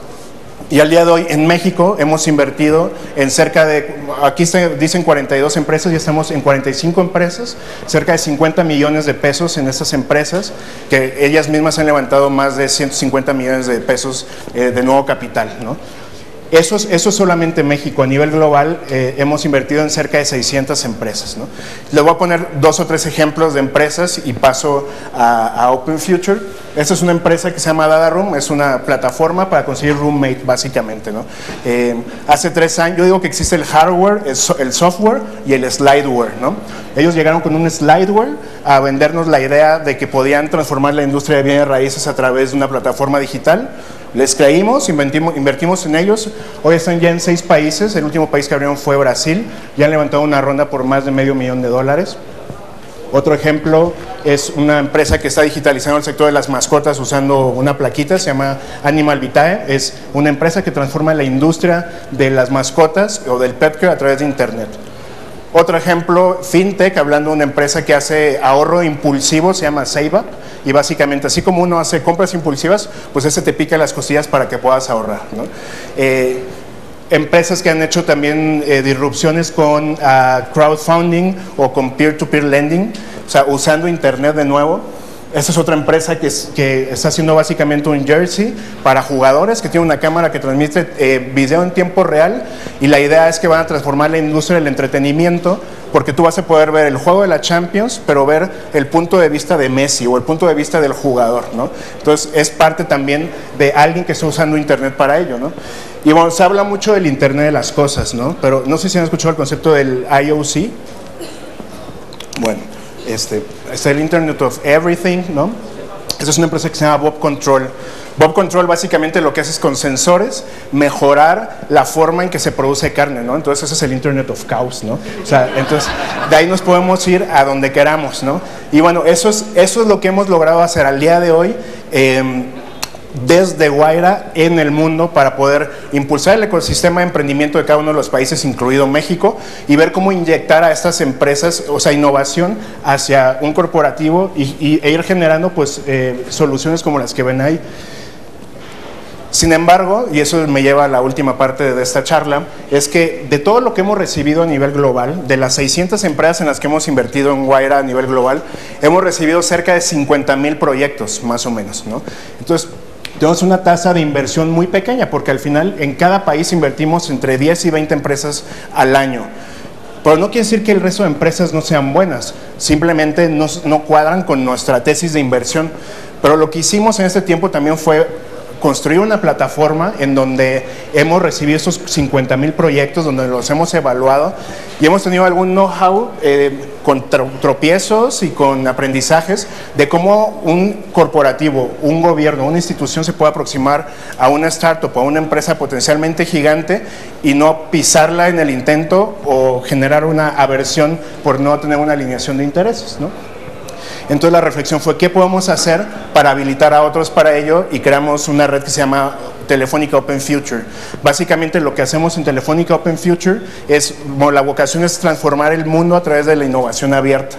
y al día de hoy en México hemos invertido en cerca de, aquí se dicen cuarenta y dos empresas, ya estamos en cuarenta y cinco empresas, cerca de cincuenta millones de pesos en estas empresas, que ellas mismas han levantado más de ciento cincuenta millones de pesos eh, de nuevo capital, ¿no? Eso es, eso es solamente México. A nivel global eh, hemos invertido en cerca de seiscientas empresas, ¿no? Les voy a poner dos o tres ejemplos de empresas y paso a, a Open Future. Esta es una empresa que se llama DataRoom, es una plataforma para conseguir roommate básicamente, ¿no? Eh, hace tres años, yo digo que existe el hardware, el, so, el software y el slideware, ¿no? Ellos llegaron con un slideware a vendernos la idea de que podían transformar la industria de bienes raíces a través de una plataforma digital. Les creímos, invertimos, invertimos en ellos, hoy están ya en seis países, el último país que abrieron fue Brasil, ya han levantado una ronda por más de medio millón de dólares. Otro ejemplo es una empresa que está digitalizando el sector de las mascotas usando una plaquita, se llama Animal Vitae, es una empresa que transforma la industria de las mascotas o del pet care a través de internet. Otro ejemplo, FinTech, hablando de una empresa que hace ahorro impulsivo, se llama SaveUp, y básicamente así como uno hace compras impulsivas, pues ese te pica las costillas para que puedas ahorrar, ¿no? Eh, empresas que han hecho también eh, disrupciones con uh, crowdfunding o con peer-to-peer lending, o sea, usando internet de nuevo. Esta es otra empresa que, es, que está haciendo básicamente un jersey para jugadores, que tiene una cámara que transmite eh, video en tiempo real, y la idea es que van a transformar la industria del entretenimiento, porque tú vas a poder ver el juego de la Champions, pero ver el punto de vista de Messi o el punto de vista del jugador, ¿no? Entonces es parte también de alguien que está usando internet para ello, ¿no? Y bueno, se habla mucho del internet de las cosas, ¿no? Pero no sé si han escuchado el concepto del I O C. Bueno, este, es el Internet of Everything, ¿no? Esta es una empresa que se llama Bob Control. Bob Control básicamente lo que hace es con sensores mejorar la forma en que se produce carne, ¿no? Entonces ese es el Internet of Cows, ¿no? O sea, entonces de ahí nos podemos ir a donde queramos, ¿no? Y bueno, eso es, eso es lo que hemos logrado hacer al día de hoy eh, desde Wayra en el mundo para poder impulsar el ecosistema de emprendimiento de cada uno de los países, incluido México, y ver cómo inyectar a estas empresas, o sea, innovación hacia un corporativo y, y, e ir generando pues eh, soluciones como las que ven ahí. Sin embargo, y eso me lleva a la última parte de esta charla, es que de todo lo que hemos recibido a nivel global, de las seiscientas empresas en las que hemos invertido en Wayra a nivel global, hemos recibido cerca de cincuenta mil proyectos, más o menos, ¿no? Entonces, tenemos una tasa de inversión muy pequeña, porque al final en cada país invertimos entre diez y veinte empresas al año. Pero no quiere decir que el resto de empresas no sean buenas, simplemente no, no cuadran con nuestra tesis de inversión. Pero lo que hicimos en este tiempo también fue construir una plataforma en donde hemos recibido estos cincuenta mil proyectos, donde los hemos evaluado y hemos tenido algún know-how eh, con tropiezos y con aprendizajes de cómo un corporativo, un gobierno, una institución se puede aproximar a una startup, a una empresa potencialmente gigante y no pisarla en el intento o generar una aversión por no tener una alineación de intereses, ¿no? Entonces la reflexión fue ¿qué podemos hacer para habilitar a otros para ello? Y creamos una red que se llama Telefónica Open Future. Básicamente lo que hacemos en Telefónica Open Future es, bueno, la vocación es transformar el mundo a través de la innovación abierta.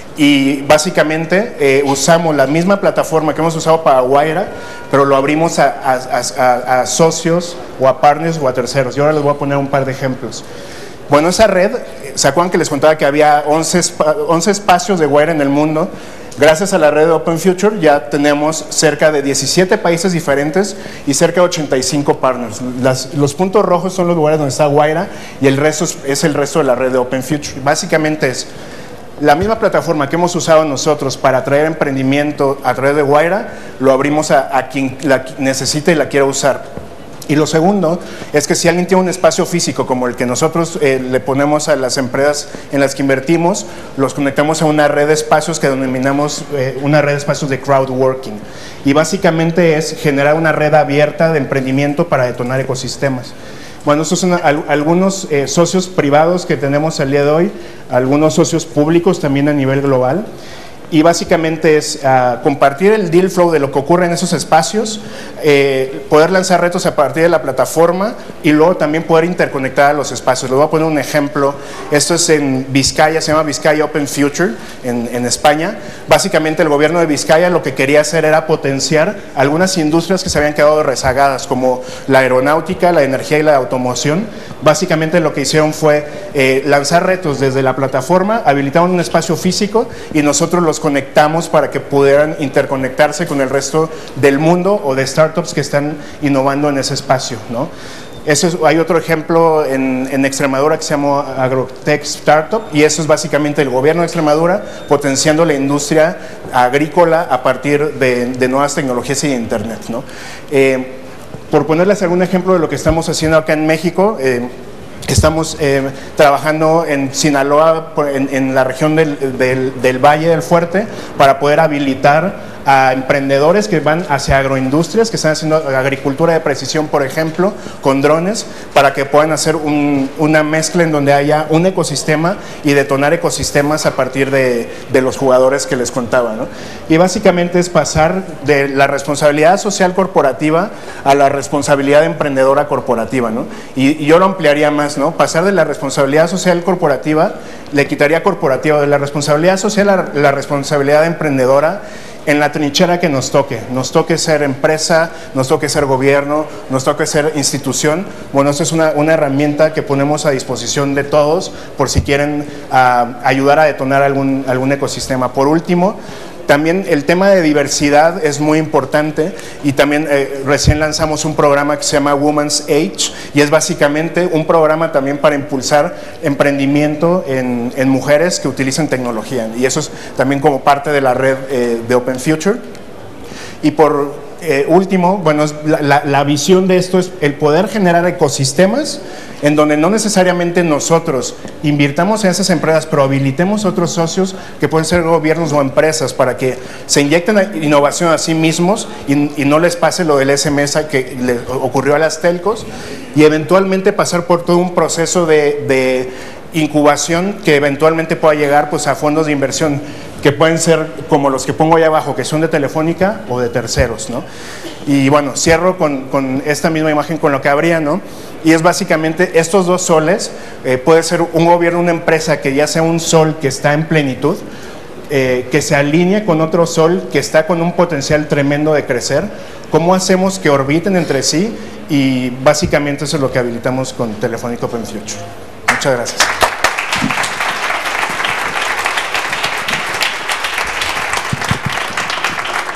Y básicamente eh, usamos la misma plataforma que hemos usado para Wayra, pero lo abrimos a, a, a, a socios o a partners o a terceros. Y ahora les voy a poner un par de ejemplos. Bueno, esa red, ¿se acuerdan que les contaba que había once, once espacios de Wayra en el mundo? Gracias a la red de Open Future ya tenemos cerca de diecisiete países diferentes y cerca de ochenta y cinco partners. Las, los puntos rojos son los lugares donde está Wayra y el resto es, es el resto de la red de Open Future. Básicamente es la misma plataforma que hemos usado nosotros para atraer emprendimiento a través de Wayra, lo abrimos a, a quien la necesite y la quiera usar. Y lo segundo es que si alguien tiene un espacio físico como el que nosotros eh, le ponemos a las empresas en las que invertimos, los conectamos a una red de espacios que denominamos eh, una red de espacios de crowdworking. Y básicamente es generar una red abierta de emprendimiento para detonar ecosistemas. Bueno, estos son al, algunos eh, socios privados que tenemos al día de hoy, algunos socios públicos también a nivel global. Y básicamente es uh, compartir el deal flow de lo que ocurre en esos espacios, eh, poder lanzar retos a partir de la plataforma y luego también poder interconectar a los espacios. Les voy a poner un ejemplo. Esto es en Vizcaya, se llama Vizcaya Open Future en, en España. Básicamente el gobierno de Vizcaya lo que quería hacer era potenciar algunas industrias que se habían quedado rezagadas, como la aeronáutica, la energía y la automoción. Básicamente lo que hicieron fue eh, lanzar retos desde la plataforma, habilitaron un espacio físico y nosotros los conectamos para que pudieran interconectarse con el resto del mundo o de startups que están innovando en ese espacio, ¿no? Eso es, hay otro ejemplo en, en Extremadura que se llama Agrotech Startup y eso es básicamente el gobierno de Extremadura potenciando la industria agrícola a partir de, de nuevas tecnologías y de internet, ¿no? Eh, por ponerles algún ejemplo de lo que estamos haciendo acá en México, eh, estamos eh, trabajando en Sinaloa, en, en la región del, del, del Valle del Fuerte, para poder habilitar a emprendedores que van hacia agroindustrias, que están haciendo agricultura de precisión, por ejemplo, con drones, para que puedan hacer un, una mezcla en donde haya un ecosistema y detonar ecosistemas a partir de, de los jugadores que les contaba, ¿no? Y básicamente es pasar de la responsabilidad social corporativa a la responsabilidad emprendedora corporativa, ¿no? Y, y yo lo ampliaría más, ¿no? Pasar de la responsabilidad social corporativa, le quitaría corporativa, de la responsabilidad social a la responsabilidad emprendedora, en la trinchera que nos toque, nos toque ser empresa, nos toque ser gobierno, nos toque ser institución. Bueno, esto es una, una herramienta que ponemos a disposición de todos por si quieren uh, ayudar a detonar algún, algún ecosistema. Por último, también el tema de diversidad es muy importante y también eh, recién lanzamos un programa que se llama Women's Age y es básicamente un programa también para impulsar emprendimiento en, en mujeres que utilizan tecnología y eso es también como parte de la red eh, de Open Future. Y por eh, último, bueno, la, la, la visión de esto es el poder generar ecosistemas en donde no necesariamente nosotros invirtamos en esas empresas, pero habilitemos otros socios que pueden ser gobiernos o empresas para que se inyecten innovación a sí mismos y, y no les pase lo del S M S que le ocurrió a las telcos y eventualmente pasar por todo un proceso de, de incubación que eventualmente pueda llegar pues, a fondos de inversión que pueden ser como los que pongo ahí abajo, que son de Telefónica o de terceros, ¿no? Y bueno, cierro con, con esta misma imagen con lo que habría, ¿no? Y es básicamente estos dos soles, eh, puede ser un gobierno, una empresa que ya sea un sol que está en plenitud, eh, que se alinee con otro sol que está con un potencial tremendo de crecer. ¿Cómo hacemos que orbiten entre sí? Y básicamente eso es lo que habilitamos con Telefónica Open Future. Muchas gracias.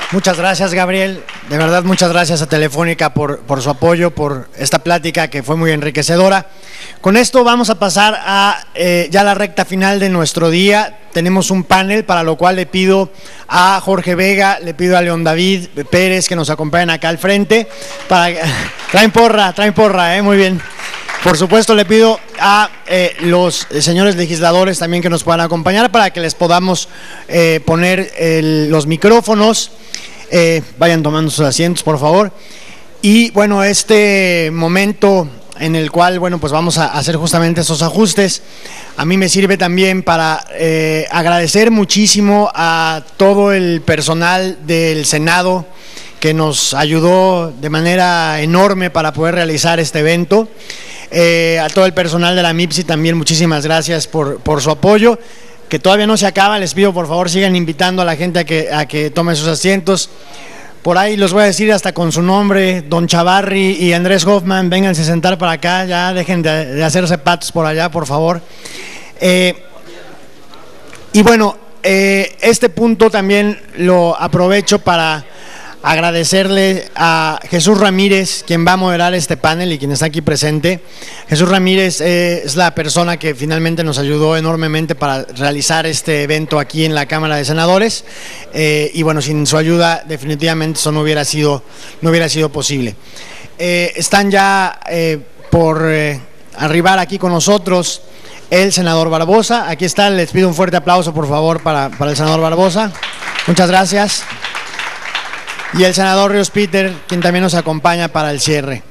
Muchas gracias, Gabriel. De verdad, muchas gracias a Telefónica por, por su apoyo, por esta plática que fue muy enriquecedora. Con esto vamos a pasar a eh, ya la recta final de nuestro día. Tenemos un panel, para lo cual le pido a Jorge Vega, le pido a León David Pérez que nos acompañen acá al frente. Para, traen porra, traen porra, eh, muy bien. Por supuesto, le pido a eh, los señores legisladores también que nos puedan acompañar para que les podamos eh, poner el, los micrófonos. Eh, vayan tomando sus asientos, por favor. Y bueno, este momento en el cual, bueno, pues vamos a hacer justamente esos ajustes, a mí me sirve también para eh, agradecer muchísimo a todo el personal del Senado que nos ayudó de manera enorme para poder realizar este evento. Eh, a todo el personal de la MIPSI también muchísimas gracias por, por su apoyo, que todavía no se acaba. Les pido por favor sigan invitando a la gente a que, a que tome sus asientos. Por ahí los voy a decir hasta con su nombre, don Chavarri y Andrés Hoffman, vénganse a sentar para acá, ya dejen de, de hacerse patos por allá, por favor. Eh, y bueno, eh, este punto también lo aprovecho para agradecerle a Jesús Ramírez, quien va a moderar este panel y quien está aquí presente. Jesús Ramírez eh, es la persona que finalmente nos ayudó enormemente para realizar este evento aquí en la Cámara de Senadores, eh, y bueno, sin su ayuda definitivamente eso no hubiera sido, no hubiera sido posible. Eh, están ya eh, por eh, arribar aquí con nosotros el senador Barbosa. Aquí está, les pido un fuerte aplauso por favor para, para el senador Barbosa. Muchas gracias. Y el senador Ríos Peter, quien también nos acompaña para el cierre.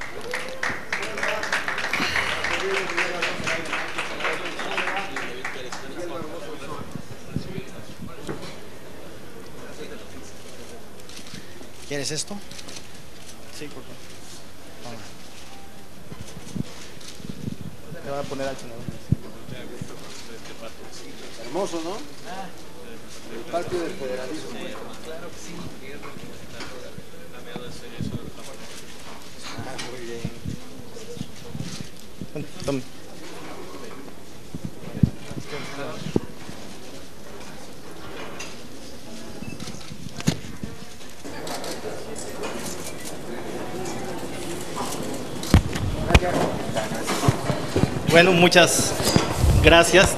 ¿Quieres esto? Sí, por favor. Te voy a poner al senador. Hermoso, ¿no? El patio del federalismo. Claro que sí. Muy bien. Bueno, muchas gracias.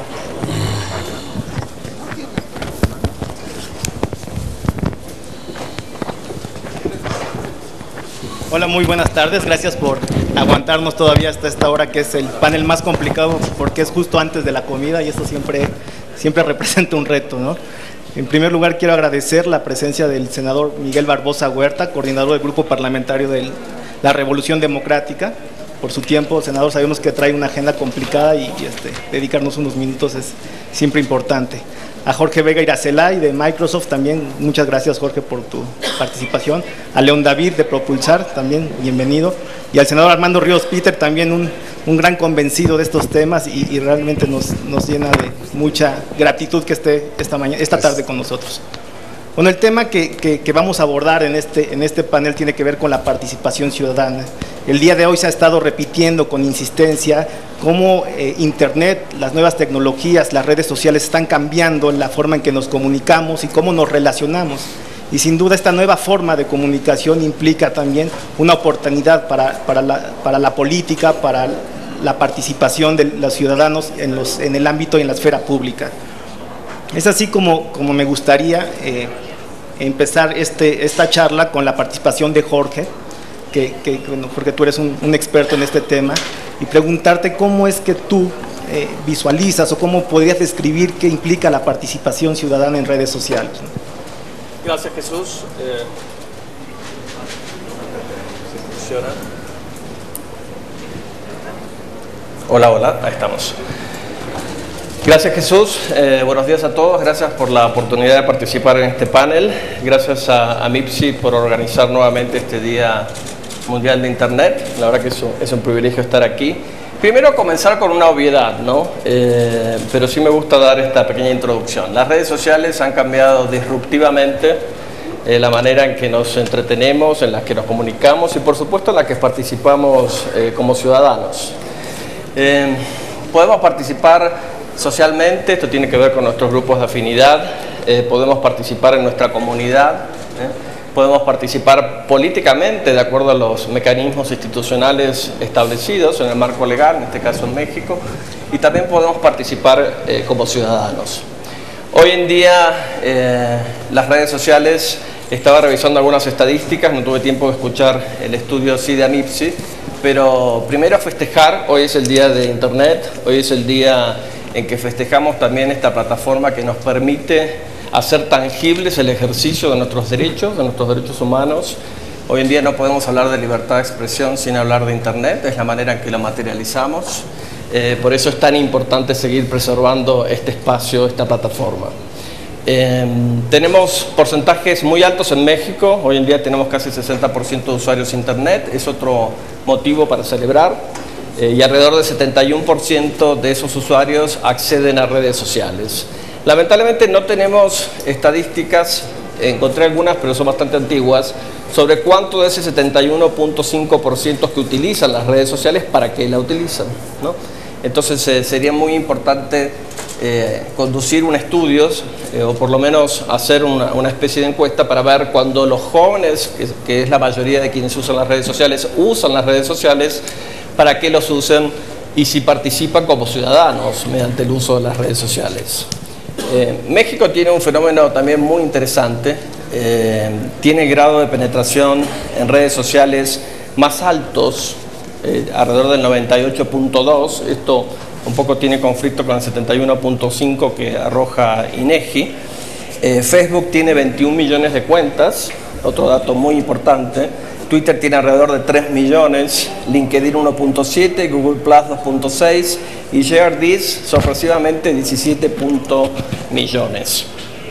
Hola, muy buenas tardes. Gracias por aguantarnos todavía hasta esta hora, que es el panel más complicado porque es justo antes de la comida y eso siempre, siempre representa un reto, ¿no? En primer lugar, quiero agradecer la presencia del senador Miguel Barbosa Huerta, coordinador del Grupo Parlamentario de la Revolución Democrática, por su tiempo. Senador, sabemos que trae una agenda complicada y, y este, dedicarnos unos minutos es siempre importante. A Jorge Vega Iracelay de Microsoft también, muchas gracias Jorge por tu participación. A León David de Propulsar también, bienvenido. Y al senador Armando Ríos Peter, también un, un gran convencido de estos temas y, y realmente nos, nos llena de mucha gratitud que esté esta, mañana, esta tarde con nosotros. Bueno, el tema que, que, que vamos a abordar en este, en este panel tiene que ver con la participación ciudadana. El día de hoy se ha estado repitiendo con insistencia cómo eh, Internet, las nuevas tecnologías, las redes sociales están cambiando la forma en que nos comunicamos y cómo nos relacionamos. Y sin duda esta nueva forma de comunicación implica también una oportunidad para, para, la, para la política, para la participación de los ciudadanos en, los, en el ámbito y en la esfera pública. Es así como, como me gustaría eh, empezar este, esta charla con la participación de Jorge, que, que, bueno, porque tú eres un, un experto en este tema, y preguntarte cómo es que tú eh, visualizas o cómo podrías describir qué implica la participación ciudadana en redes sociales, ¿no? Gracias, Jesús. Eh, ¿Se funciona? Hola, hola, ahí estamos. Gracias, Jesús. Eh, buenos días a todos. Gracias por la oportunidad de participar en este panel. Gracias a, a MIPSI por organizar nuevamente este Día Mundial de Internet. La verdad que es un, es un privilegio estar aquí. Primero comenzar con una obviedad, ¿no? Eh, pero sí me gusta dar esta pequeña introducción. Las redes sociales han cambiado disruptivamente eh, la manera en que nos entretenemos, en la que nos comunicamos y por supuesto en la que participamos eh, como ciudadanos. Eh, podemos participar socialmente, esto tiene que ver con nuestros grupos de afinidad, eh, podemos participar en nuestra comunidad, ¿eh? podemos participar políticamente de acuerdo a los mecanismos institucionales establecidos en el marco legal, en este caso en México, y también podemos participar eh, como ciudadanos. Hoy en día eh, las redes sociales, estaba revisando algunas estadísticas, no tuve tiempo de escuchar el estudio sí de AMIPSI, pero primero a festejar, hoy es el día de Internet, hoy es el día en que festejamos también esta plataforma que nos permite hacer tangibles el ejercicio de nuestros derechos, de nuestros derechos humanos. Hoy en día no podemos hablar de libertad de expresión sin hablar de Internet, es la manera en que lo materializamos. Eh, por eso es tan importante seguir preservando este espacio, esta plataforma. Eh, tenemos porcentajes muy altos en México, hoy en día tenemos casi sesenta por ciento de usuarios de Internet, es otro motivo para celebrar. Eh, y alrededor del setenta y uno por ciento de esos usuarios acceden a redes sociales. Lamentablemente no tenemos estadísticas, encontré algunas pero son bastante antiguas, sobre cuánto de ese setenta y uno punto cinco por ciento que utilizan las redes sociales, para qué la utilizan, ¿no? Entonces eh, sería muy importante eh, conducir un estudio eh, o por lo menos hacer una, una especie de encuesta para ver cuando los jóvenes, que, que es la mayoría de quienes usan las redes sociales, usan las redes sociales, para qué los usen y si participan como ciudadanos mediante el uso de las redes sociales. Eh, México tiene un fenómeno también muy interesante, eh, tiene grado de penetración en redes sociales más altos, eh, alrededor del noventa y ocho punto dos, esto un poco tiene conflicto con el setenta y uno punto cinco que arroja INEGI. Eh, Facebook tiene veintiún millones de cuentas, otro dato muy importante. Twitter tiene alrededor de tres millones, LinkedIn uno punto siete, Google Plus dos punto seis y ShareDis sorpresivamente diecisiete millones.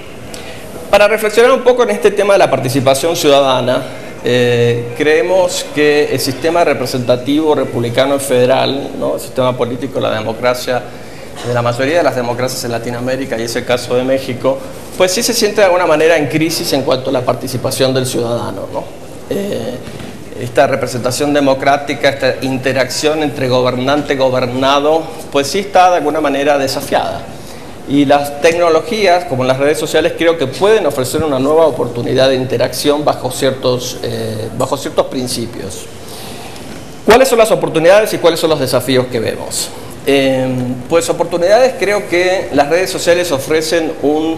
Para reflexionar un poco en este tema de la participación ciudadana, eh, creemos que el sistema representativo republicano y federal, ¿no? El sistema político, la democracia, de la mayoría de las democracias en Latinoamérica, y es el caso de México, pues sí se siente de alguna manera en crisis en cuanto a la participación del ciudadano, ¿no? Eh, esta representación democrática, esta interacción entre gobernante y gobernado, pues sí está de alguna manera desafiada. Y las tecnologías, como las redes sociales, creo que pueden ofrecer una nueva oportunidad de interacción bajo ciertos, eh, bajo ciertos principios. ¿Cuáles son las oportunidades y cuáles son los desafíos que vemos? Eh, pues oportunidades, creo que las redes sociales ofrecen un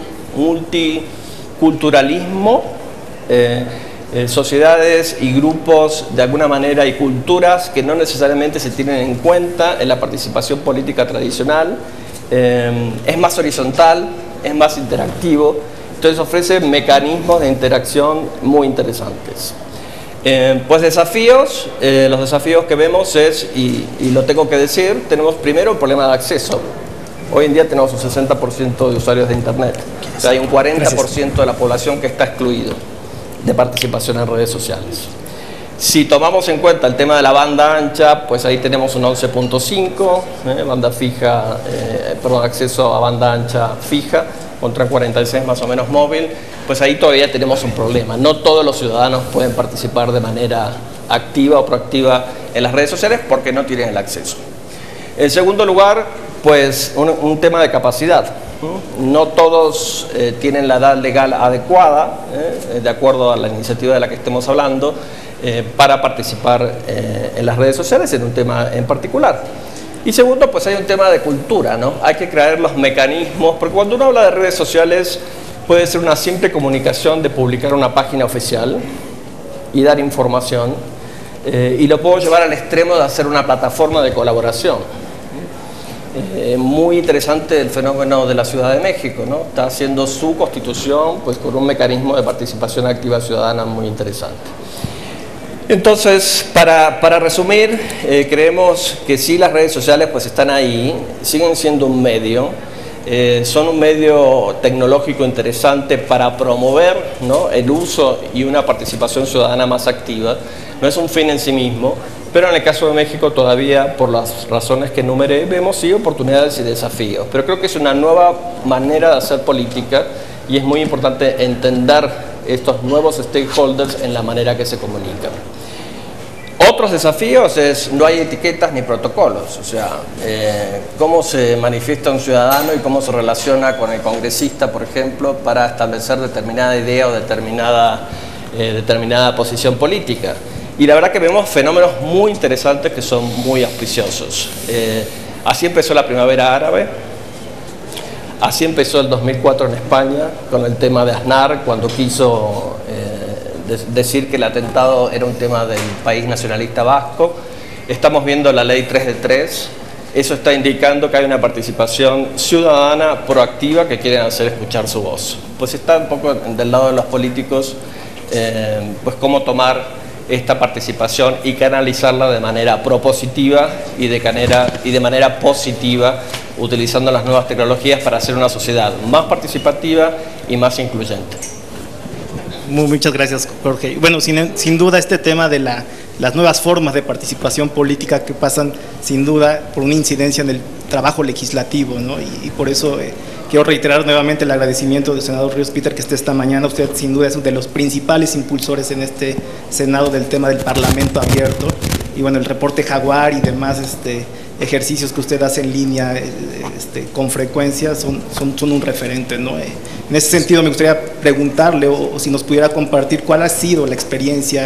multiculturalismo, eh, Eh, sociedades y grupos de alguna manera y culturas que no necesariamente se tienen en cuenta en la participación política tradicional, eh, es más horizontal, es más interactivo, entonces ofrece mecanismos de interacción muy interesantes. Eh, pues desafíos, eh, los desafíos que vemos es, y, y lo tengo que decir, tenemos primero un problema de acceso. Hoy en día tenemos un sesenta por ciento de usuarios de Internet, o sea, hay un cuarenta por ciento de la población que está excluido de participación en redes sociales. Si tomamos en cuenta el tema de la banda ancha, pues ahí tenemos un once punto cinco, eh, banda fija, eh, perdón, acceso a banda ancha fija, contra cuarenta y seis más o menos móvil, pues ahí todavía tenemos un problema. No todos los ciudadanos pueden participar de manera activa o proactiva en las redes sociales porque no tienen el acceso. En segundo lugar, pues un, un tema de capacidad. No todos eh, tienen la edad legal adecuada, eh, de acuerdo a la iniciativa de la que estemos hablando, eh, para participar eh, en las redes sociales en un tema en particular. Y segundo, pues hay un tema de cultura, ¿no? Hay que crear los mecanismos, porque cuando uno habla de redes sociales puede ser una simple comunicación de publicar una página oficial y dar información, eh, y lo puedo llevar al extremo de hacer una plataforma de colaboración. Eh, muy interesante el fenómeno de la Ciudad de México, ¿no? Está haciendo su constitución pues con un mecanismo de participación activa ciudadana muy interesante. Entonces, para, para resumir, eh, creemos que sí, las redes sociales pues están ahí, siguen siendo un medio, eh, son un medio tecnológico interesante para promover, ¿no?, el uso y una participación ciudadana más activa. No es un fin en sí mismo, pero en el caso de México todavía, por las razones que enumeré, vemos sí oportunidades y desafíos. Pero creo que es una nueva manera de hacer política y es muy importante entender estos nuevos stakeholders en la manera que se comunican. Otros desafíos es, no hay etiquetas ni protocolos, o sea, eh, cómo se manifiesta un ciudadano y cómo se relaciona con el congresista, por ejemplo, para establecer determinada idea o determinada eh, determinada posición política. Y la verdad que vemos fenómenos muy interesantes que son muy auspiciosos. Eh, así empezó la primavera árabe, así empezó el dos mil cuatro en España con el tema de Aznar, cuando quiso eh, de decir que el atentado era un tema del país nacionalista vasco. Estamos viendo la ley tres de tres, eso está indicando que hay una participación ciudadana proactiva que quieren hacer escuchar su voz. Pues está un poco del lado de los políticos, eh, pues cómo tomar esta participación y canalizarla de manera propositiva y de manera, y de manera positiva, utilizando las nuevas tecnologías para hacer una sociedad más participativa y más incluyente. Muchas gracias, Jorge. Bueno, sin, sin duda este tema de la, las nuevas formas de participación política que pasan sin duda por una incidencia en el trabajo legislativo, ¿no? Y, y por eso eh, quiero reiterar nuevamente el agradecimiento del senador Ríos Peter que esté esta mañana. Usted sin duda es uno de los principales impulsores en este Senado del tema del Parlamento abierto. Y bueno, el reporte Jaguar y demás este, ejercicios que usted hace en línea este, con frecuencia son, son, son un referente, ¿no? Eh, en ese sentido me gustaría preguntarle o, o si nos pudiera compartir cuál ha sido la experiencia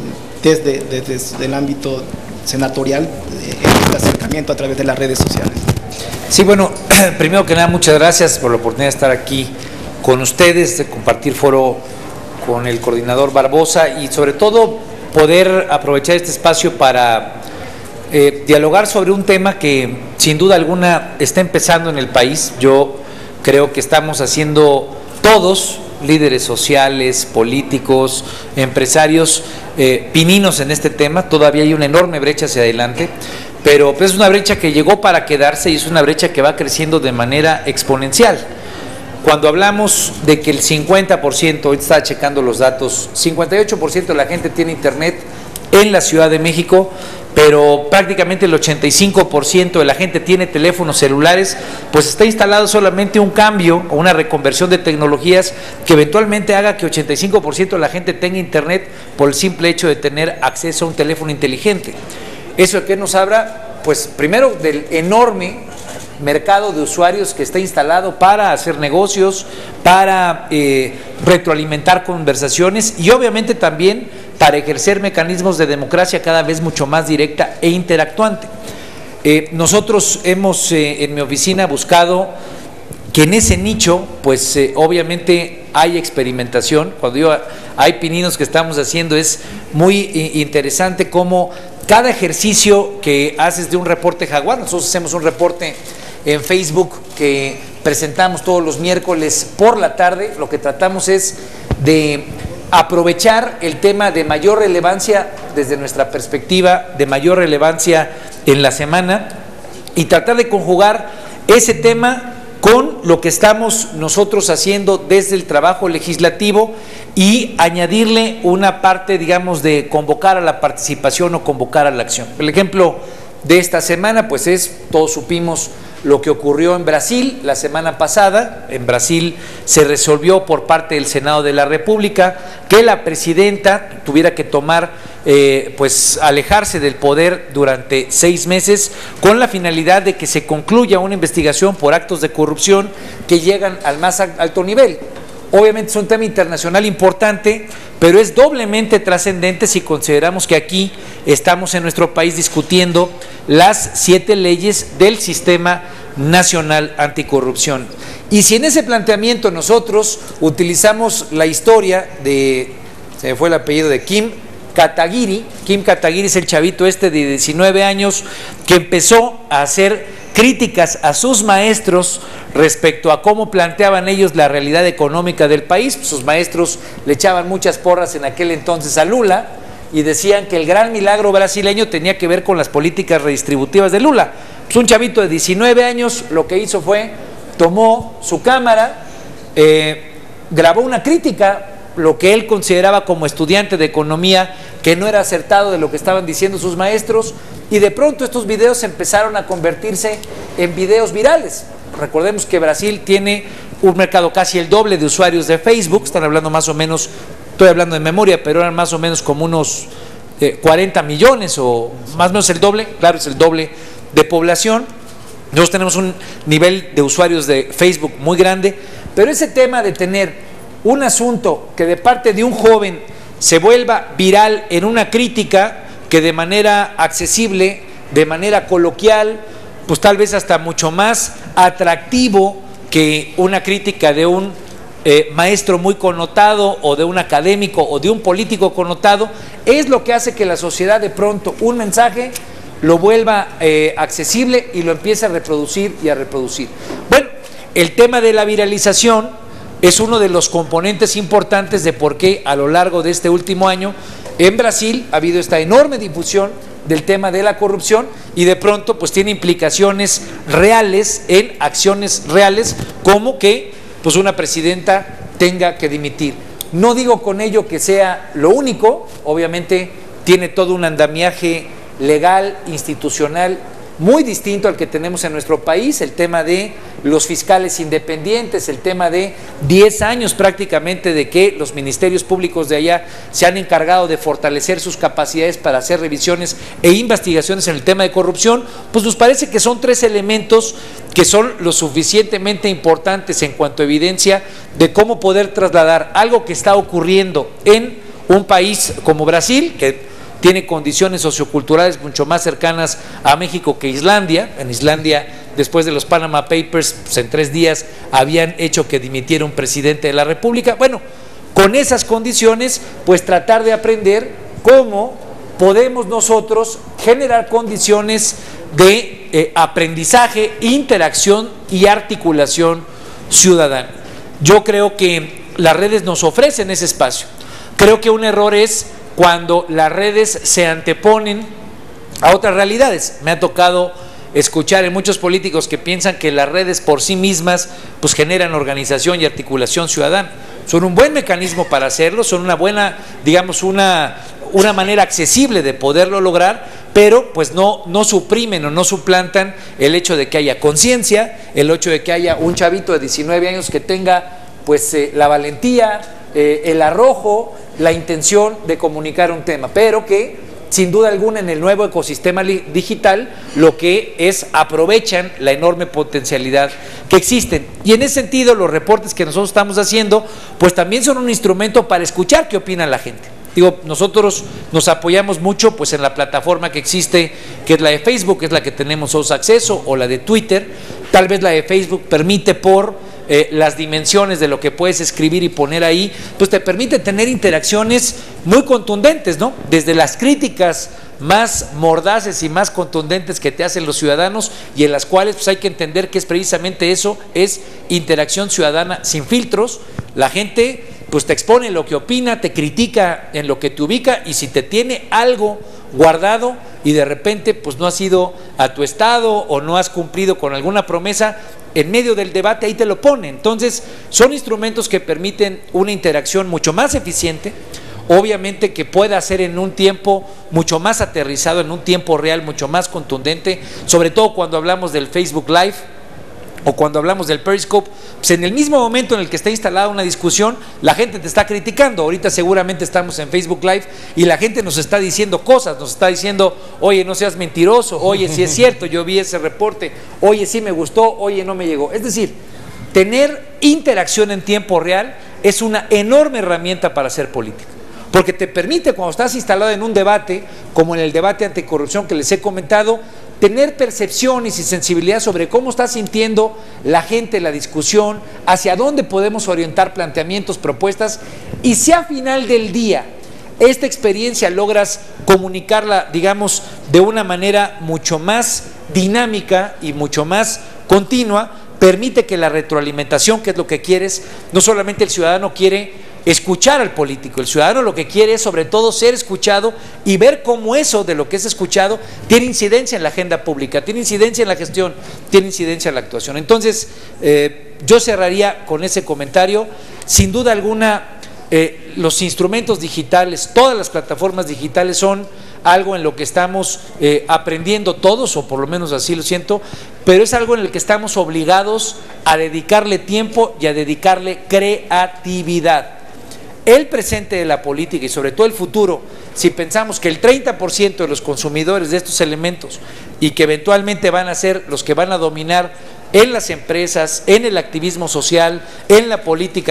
desde, desde, desde el ámbito senatorial en este acercamiento a través de las redes sociales. Sí, bueno, primero que nada, muchas gracias por la oportunidad de estar aquí con ustedes, de compartir foro con el coordinador Barbosa y sobre todo poder aprovechar este espacio para eh, dialogar sobre un tema que sin duda alguna está empezando en el país. Yo creo que estamos haciendo todos, líderes sociales, políticos, empresarios, eh, pininos en este tema. Todavía hay una enorme brecha hacia adelante, pero pues es una brecha que llegó para quedarse y es una brecha que va creciendo de manera exponencial. Cuando hablamos de que el cincuenta por ciento, hoy estaba checando los datos, cincuenta y ocho por ciento de la gente tiene internet en la Ciudad de México, pero prácticamente el ochenta y cinco por ciento de la gente tiene teléfonos celulares, pues está instalado solamente un cambio o una reconversión de tecnologías que eventualmente haga que ochenta y cinco por ciento de la gente tenga internet por el simple hecho de tener acceso a un teléfono inteligente. ¿Eso de qué nos habla? Pues primero del enorme mercado de usuarios que está instalado para hacer negocios, para eh, retroalimentar conversaciones y obviamente también para ejercer mecanismos de democracia cada vez mucho más directa e interactuante. Eh, nosotros hemos eh, en mi oficina buscado que en ese nicho, pues eh, obviamente hay experimentación. Cuando digo hay pininos que estamos haciendo, es muy eh, interesante cómo cada ejercicio que haces de un reporte Jaguar, nosotros hacemos un reporte en Facebook que presentamos todos los miércoles por la tarde, lo que tratamos es de aprovechar el tema de mayor relevancia desde nuestra perspectiva, de mayor relevancia en la semana y tratar de conjugar ese tema con lo que estamos nosotros haciendo desde el trabajo legislativo y añadirle una parte, digamos, de convocar a la participación o convocar a la acción. El ejemplo de esta semana, pues es, todos supimos lo que ocurrió en Brasil la semana pasada. En Brasil se resolvió por parte del Senado de la República que la presidenta tuviera que tomar, eh, pues alejarse del poder durante seis meses con la finalidad de que se concluya una investigación por actos de corrupción que llegan al más alto nivel. Obviamente es un tema internacional importante, pero es doblemente trascendente si consideramos que aquí estamos en nuestro país discutiendo las siete leyes del Sistema Nacional Anticorrupción. Y si en ese planteamiento nosotros utilizamos la historia de, se me fue el apellido de Kim Kataguiri, Kim Kataguiri es el chavito este de diecinueve años que empezó a hacer críticas a sus maestros respecto a cómo planteaban ellos la realidad económica del país. Sus maestros le echaban muchas porras en aquel entonces a Lula y decían que el gran milagro brasileño tenía que ver con las políticas redistributivas de Lula. Pues un chavito de diecinueve años lo que hizo fue, tomó su cámara, eh, grabó una crítica, lo que él consideraba como estudiante de economía, que no era acertado de lo que estaban diciendo sus maestros, y de pronto estos videos empezaron a convertirse en videos virales. Recordemos que Brasil tiene un mercado casi el doble de usuarios de Facebook, están hablando más o menos, estoy hablando de memoria, pero eran más o menos como unos eh, cuarenta millones o más o menos el doble, claro, es el doble de población. Nosotros tenemos un nivel de usuarios de Facebook muy grande, pero ese tema de tener un asunto que de parte de un joven se vuelva viral en una crítica que de manera accesible, de manera coloquial, pues tal vez hasta mucho más atractivo que una crítica de un eh, maestro muy connotado o de un académico o de un político connotado, es lo que hace que la sociedad de pronto un mensaje lo vuelva eh, accesible y lo empiece a reproducir y a reproducir. Bueno, el tema de la viralización es uno de los componentes importantes de por qué a lo largo de este último año en Brasil ha habido esta enorme difusión del tema de la corrupción y de pronto pues tiene implicaciones reales en acciones reales, como que pues una presidenta tenga que dimitir. No digo con ello que sea lo único, obviamente tiene todo un andamiaje legal, institucional, muy distinto al que tenemos en nuestro país, el tema de los fiscales independientes, el tema de diez años prácticamente de que los ministerios públicos de allá se han encargado de fortalecer sus capacidades para hacer revisiones e investigaciones en el tema de corrupción, pues nos parece que son tres elementos que son lo suficientemente importantes en cuanto a evidencia de cómo poder trasladar algo que está ocurriendo en un país como Brasil, que tiene condiciones socioculturales mucho más cercanas a México que Islandia. En Islandia, después de los Panama Papers, pues en tres días habían hecho que dimitiera un presidente de la República. Bueno, con esas condiciones, pues tratar de aprender cómo podemos nosotros generar condiciones de eh, aprendizaje, interacción y articulación ciudadana. Yo creo que las redes nos ofrecen ese espacio. Creo que un error es cuando las redes se anteponen a otras realidades. Me ha tocado escuchar en muchos políticos que piensan que las redes por sí mismas pues generan organización y articulación ciudadana. Son un buen mecanismo para hacerlo, son una buena, digamos, una, una manera accesible de poderlo lograr, pero pues no, no suprimen o no suplantan el hecho de que haya conciencia, el hecho de que haya un chavito de diecinueve años que tenga pues eh, la valentía, eh, el arrojo, la intención de comunicar un tema, pero que sin duda alguna en el nuevo ecosistema digital lo que es aprovechan la enorme potencialidad que existen. Y en ese sentido los reportes que nosotros estamos haciendo pues también son un instrumento para escuchar qué opina la gente. Digo, nosotros nos apoyamos mucho pues en la plataforma que existe, que es la de Facebook, que es la que tenemos todos acceso, o la de Twitter. Tal vez la de Facebook permite por Eh, las dimensiones de lo que puedes escribir y poner ahí, pues te permite tener interacciones muy contundentes, ¿no? Desde las críticas más mordaces y más contundentes que te hacen los ciudadanos y en las cuales pues hay que entender que es precisamente eso, es interacción ciudadana sin filtros. La gente pues te expone lo que opina, te critica en lo que te ubica, y si te tiene algo guardado y de repente pues no has ido a tu estado o no has cumplido con alguna promesa, en medio del debate ahí te lo pone. Entonces son instrumentos que permiten una interacción mucho más eficiente, obviamente que pueda ser en un tiempo mucho más aterrizado, en un tiempo real mucho más contundente, sobre todo cuando hablamos del Facebook Live o cuando hablamos del Periscope, pues en el mismo momento en el que está instalada una discusión, la gente te está criticando. Ahorita seguramente estamos en Facebook Live y la gente nos está diciendo cosas, nos está diciendo, oye, no seas mentiroso, oye, sí es cierto, yo vi ese reporte, oye, sí me gustó, oye, no me llegó. Es decir, tener interacción en tiempo real es una enorme herramienta para hacer política, porque te permite, cuando estás instalado en un debate, como en el debate anticorrupción que les he comentado, tener percepciones y sensibilidad sobre cómo está sintiendo la gente la discusión, hacia dónde podemos orientar planteamientos, propuestas, y si a final del día esta experiencia logras comunicarla, digamos, de una manera mucho más dinámica y mucho más continua, permite que la retroalimentación, que es lo que quieres, no solamente el ciudadano quiere escuchar al político, el ciudadano lo que quiere es sobre todo ser escuchado y ver cómo eso de lo que es escuchado tiene incidencia en la agenda pública, tiene incidencia en la gestión, tiene incidencia en la actuación. Entonces eh, yo cerraría con ese comentario. Sin duda alguna eh, los instrumentos digitales, todas las plataformas digitales son algo en lo que estamos eh, aprendiendo todos, o por lo menos así lo siento, pero es algo en el que estamos obligados a dedicarle tiempo y a dedicarle creatividad. El presente de la política y sobre todo el futuro, si pensamos que el treinta por ciento de los consumidores de estos elementos y que eventualmente van a ser los que van a dominar en las empresas, en el activismo social, en la política,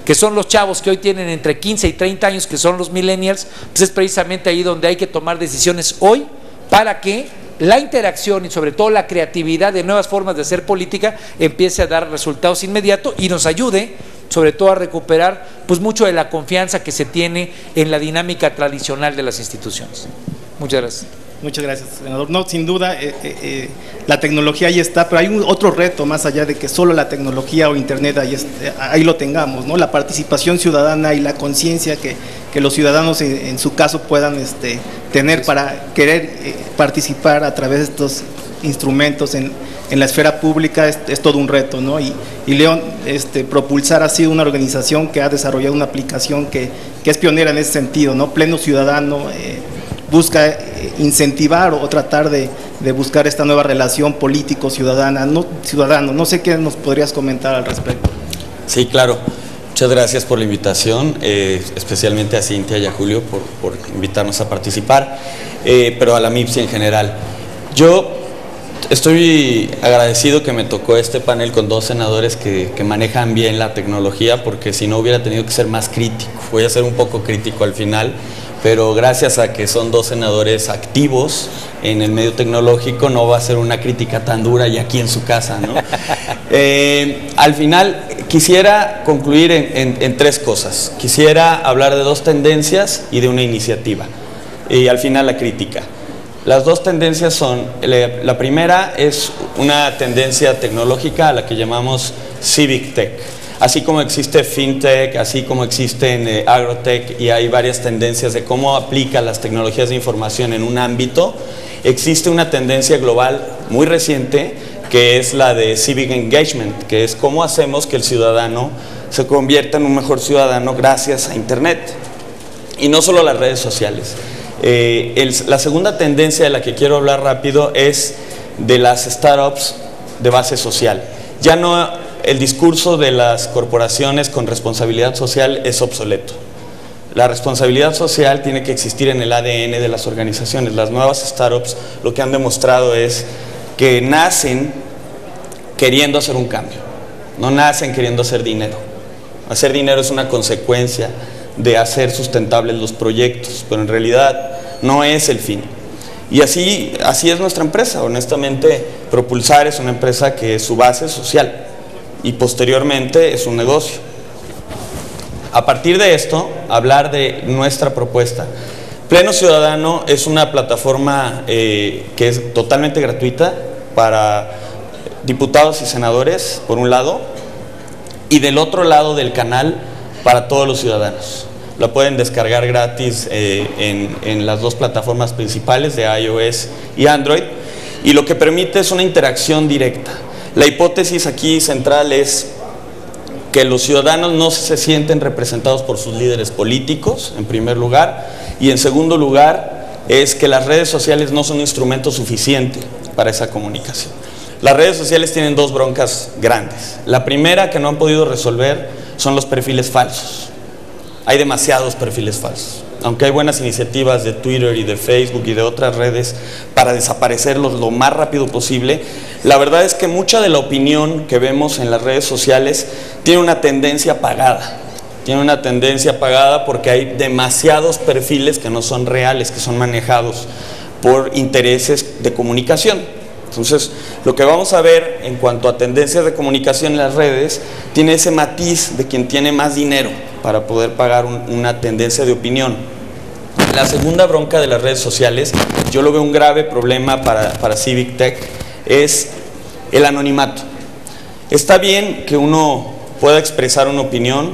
que son los chavos que hoy tienen entre quince y treinta años, que son los millennials, pues es precisamente ahí donde hay que tomar decisiones hoy para que la interacción y sobre todo la creatividad de nuevas formas de hacer política empiece a dar resultados inmediatos y nos ayude sobre todo a recuperar pues mucho de la confianza que se tiene en la dinámica tradicional de las instituciones. Muchas gracias. Muchas gracias, senador. No, sin duda, eh, eh, la tecnología ahí está, pero hay un otro reto más allá de que solo la tecnología o internet ahí, es, ahí lo tengamos, ¿no? La participación ciudadana y la conciencia que, que los ciudadanos en, en su caso puedan este, tener para querer eh, participar a través de estos instrumentos en, en la esfera pública es, es todo un reto, ¿no? Y, y León este, Propulsar ha sido una organización que ha desarrollado una aplicación que, que es pionera en ese sentido, ¿no? Pleno Ciudadano, eh, busca incentivar o tratar de, de buscar esta nueva relación político-ciudadana, no, ciudadano. No sé qué nos podrías comentar al respecto. Sí, claro. Muchas gracias por la invitación, eh, especialmente a Cintia y a Julio por, por invitarnos a participar, eh, pero a la MIPSI en general. Yo estoy agradecido que me tocó este panel con dos senadores que, que manejan bien la tecnología, porque si no hubiera tenido que ser más crítico. Voy a ser un poco crítico al final, pero gracias a que son dos senadores activos en el medio tecnológico no va a ser una crítica tan dura y aquí en su casa, ¿no? eh, al final quisiera concluir en, en, en tres cosas. Quisiera hablar de dos tendencias y de una iniciativa, y al final la crítica. Las dos tendencias son, la primera es una tendencia tecnológica a la que llamamos Civic Tech. Así como existe FinTech, así como existen eh, Agrotech, y hay varias tendencias de cómo aplica las tecnologías de información en un ámbito, existe una tendencia global muy reciente que es la de Civic Engagement, que es cómo hacemos que el ciudadano se convierta en un mejor ciudadano gracias a Internet, y no solo las redes sociales. Eh, el, la segunda tendencia de la que quiero hablar rápido es de las startups de base social. Ya no... El discurso de las corporaciones con responsabilidad social es obsoleto. La responsabilidad social tiene que existir en el A D N de las organizaciones. Las nuevas startups lo que han demostrado es que nacen queriendo hacer un cambio, no nacen queriendo hacer dinero. Hacer dinero es una consecuencia de hacer sustentables los proyectos, pero en realidad no es el fin. Y así, así es nuestra empresa. Honestamente, Propulsar es una empresa que su base es social y posteriormente es un negocio. A partir de esto, hablar de nuestra propuesta. Pleno Ciudadano es una plataforma eh, que es totalmente gratuita para diputados y senadores, por un lado, y del otro lado del canal para todos los ciudadanos. La pueden descargar gratis eh, en, en las dos plataformas principales de iOS y Android, y lo que permite es una interacción directa. La hipótesis aquí central es que los ciudadanos no se sienten representados por sus líderes políticos, en primer lugar, y en segundo lugar es que las redes sociales no son un instrumento suficiente para esa comunicación. Las redes sociales tienen dos broncas grandes. La primera, que no han podido resolver, son los perfiles falsos. Hay demasiados perfiles falsos. Aunque hay buenas iniciativas de Twitter y de Facebook y de otras redes para desaparecerlos lo más rápido posible, la verdad es que mucha de la opinión que vemos en las redes sociales tiene una tendencia apagada. Tiene una tendencia apagada porque hay demasiados perfiles que no son reales, que son manejados por intereses de comunicación. Entonces, lo que vamos a ver en cuanto a tendencias de comunicación en las redes tiene ese matiz de quien tiene más dinero para poder pagar un, una tendencia de opinión. La segunda bronca de las redes sociales, yo lo veo un grave problema para, para Civic Tech, es el anonimato. Está bien que uno pueda expresar una opinión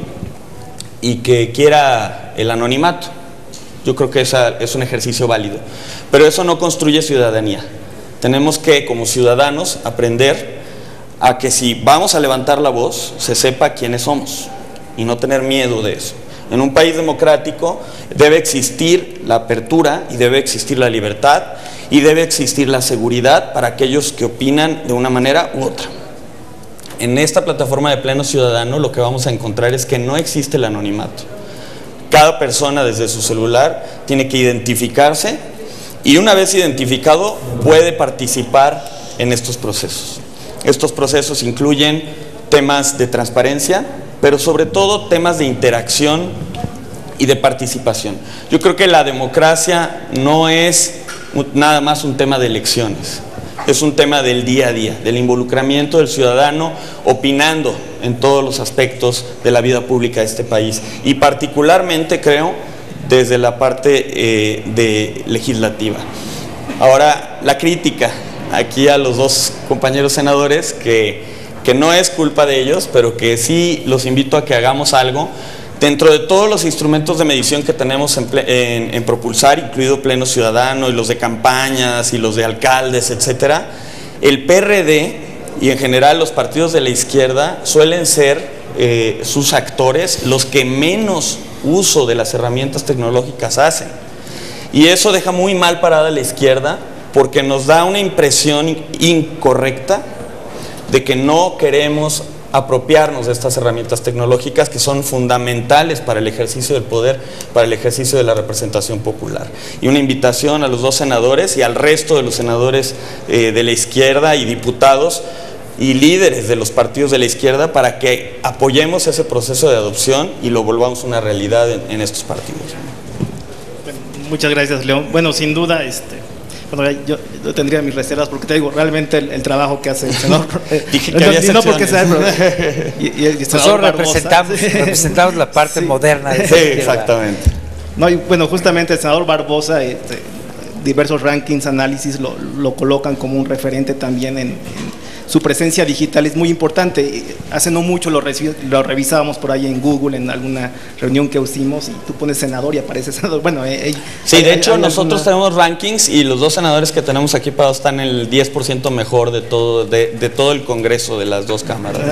y que quiera el anonimato. Yo creo que esa es un ejercicio válido, pero eso no construye ciudadanía. Tenemos que, como ciudadanos, aprender a que si vamos a levantar la voz, se sepa quiénes somos y no tener miedo de eso. En un país democrático debe existir la apertura y debe existir la libertad y debe existir la seguridad para aquellos que opinan de una manera u otra. En esta plataforma de Pleno Ciudadano lo que vamos a encontrar es que no existe el anonimato. Cada persona desde su celular tiene que identificarse y una vez identificado puede participar en estos procesos. Estos procesos incluyen temas de transparencia, pero sobre todo temas de interacción y de participación. Yo creo que la democracia no es nada más un tema de elecciones, es un tema del día a día, del involucramiento del ciudadano opinando en todos los aspectos de la vida pública de este país, y particularmente creo desde la parte eh, de legislativa. Ahora, la crítica aquí a los dos compañeros senadores, que, que no es culpa de ellos, pero que sí los invito a que hagamos algo. Dentro de todos los instrumentos de medición que tenemos en, en, en Propulsar, incluido Pleno Ciudadano y los de campañas y los de alcaldes, etcétera, el P R D y en general los partidos de la izquierda suelen ser eh, sus actores los que menos uso de las herramientas tecnológicas hacen. Y eso deja muy mal parada a la izquierda, porque nos da una impresión incorrecta de que no queremos apropiarnos de estas herramientas tecnológicas que son fundamentales para el ejercicio del poder, para el ejercicio de la representación popular. Y una invitación a los dos senadores y al resto de los senadores eh, de la izquierda y diputados y líderes de los partidos de la izquierda para que apoyemos ese proceso de adopción y lo volvamos una realidad en, en estos partidos. Bueno, muchas gracias, León. Bueno, sin duda, este... Bueno, yo, yo tendría mis reservas porque te digo, realmente el, el trabajo que hace el senador. Dije que no, había no porque sea, pero, y, y el Nosotros representamos, sí. representamos la parte sí. moderna de sí, exactamente. No, y bueno, justamente el senador Barbosa, este, diversos rankings, análisis lo, lo colocan como un referente también en, en su presencia digital es muy importante. Hace no mucho lo, lo revisábamos por ahí en Google, en alguna reunión que hicimos, y tú pones senador y aparece senador. Bueno, eh, sí, hay, de hecho nosotros alguna... tenemos rankings y los dos senadores que tenemos aquí parados están en el diez por ciento mejor de todo, de, de todo el Congreso de las dos cámaras.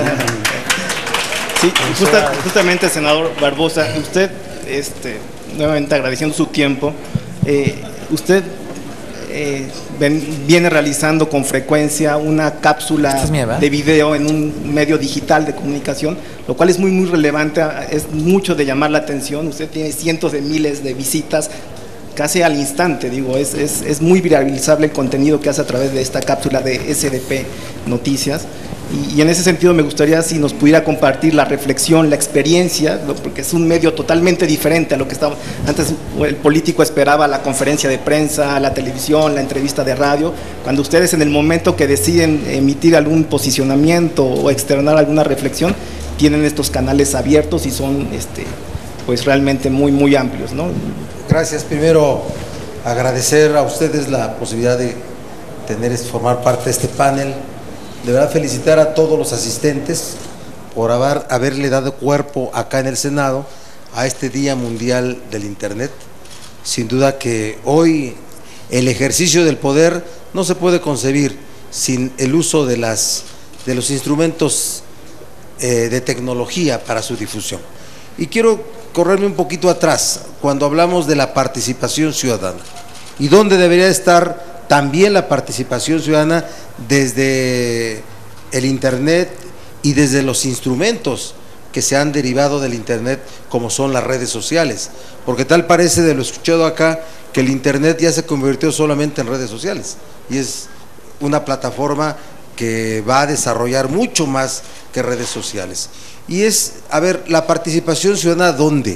Sí, justa, justamente, senador Barbosa, usted, este, nuevamente agradeciendo su tiempo, eh, usted Eh, ven, viene realizando con frecuencia una cápsula de video en un medio digital de comunicación, lo cual es muy muy relevante, es mucho de llamar la atención. Usted tiene cientos de miles de visitas casi al instante, digo, es, es, es muy viralizable el contenido que hace a través de esta cápsula de S D P Noticias. Y, y en ese sentido me gustaría si nos pudiera compartir la reflexión, la experiencia, porque es un medio totalmente diferente a lo que estaba antes. El político esperaba la conferencia de prensa, la televisión, la entrevista de radio. Cuando ustedes en el momento que deciden emitir algún posicionamiento o externar alguna reflexión, tienen estos canales abiertos y son este, pues realmente muy muy amplios, ¿no? Gracias. Primero agradecer a ustedes la posibilidad de tener, formar parte de este panel. De verdad felicitar a todos los asistentes por haber, haberle dado cuerpo acá en el Senado a este Día Mundial del Internet. Sin duda que hoy el ejercicio del poder no se puede concebir sin el uso de, las, de los instrumentos eh, de tecnología para su difusión. Y quiero correrme un poquito atrás cuando hablamos de la participación ciudadana y dónde debería estar también la participación ciudadana desde el Internet y desde los instrumentos que se han derivado del Internet, como son las redes sociales, porque tal parece de lo escuchado acá que el Internet ya se convirtió solamente en redes sociales y es una plataforma que va a desarrollar mucho más que redes sociales. Y es, a ver, la participación ciudadana, ¿dónde?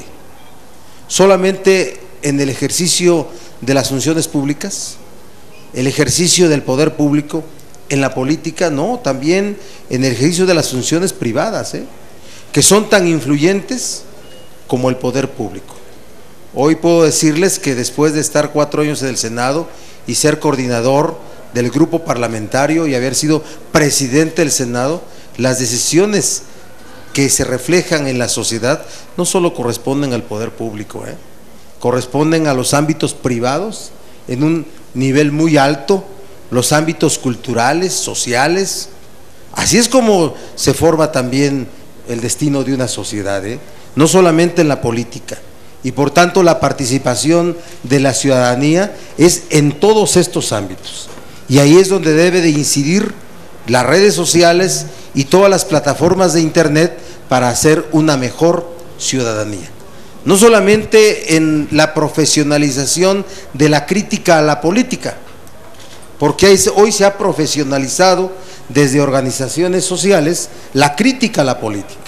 ¿Solamente en el ejercicio de las funciones públicas? ¿El ejercicio del poder público? ¿En la política? No, también en el ejercicio de las funciones privadas, ¿eh? que son tan influyentes como el poder público. Hoy puedo decirles que después de estar cuatro años en el Senado y ser coordinador del grupo parlamentario y haber sido presidente del Senado, las decisiones que se reflejan en la sociedad no solo corresponden al poder público, ¿eh? corresponden a los ámbitos privados en un nivel muy alto, los ámbitos culturales, sociales. Así es como se forma también el destino de una sociedad, ¿eh? no solamente en la política. Y por tanto la participación de la ciudadanía es en todos estos ámbitos. Y ahí es donde debe de incidir las redes sociales y todas las plataformas de Internet para hacer una mejor ciudadanía. No solamente en la profesionalización de la crítica a la política, porque hoy se ha profesionalizado desde organizaciones sociales la crítica a la política.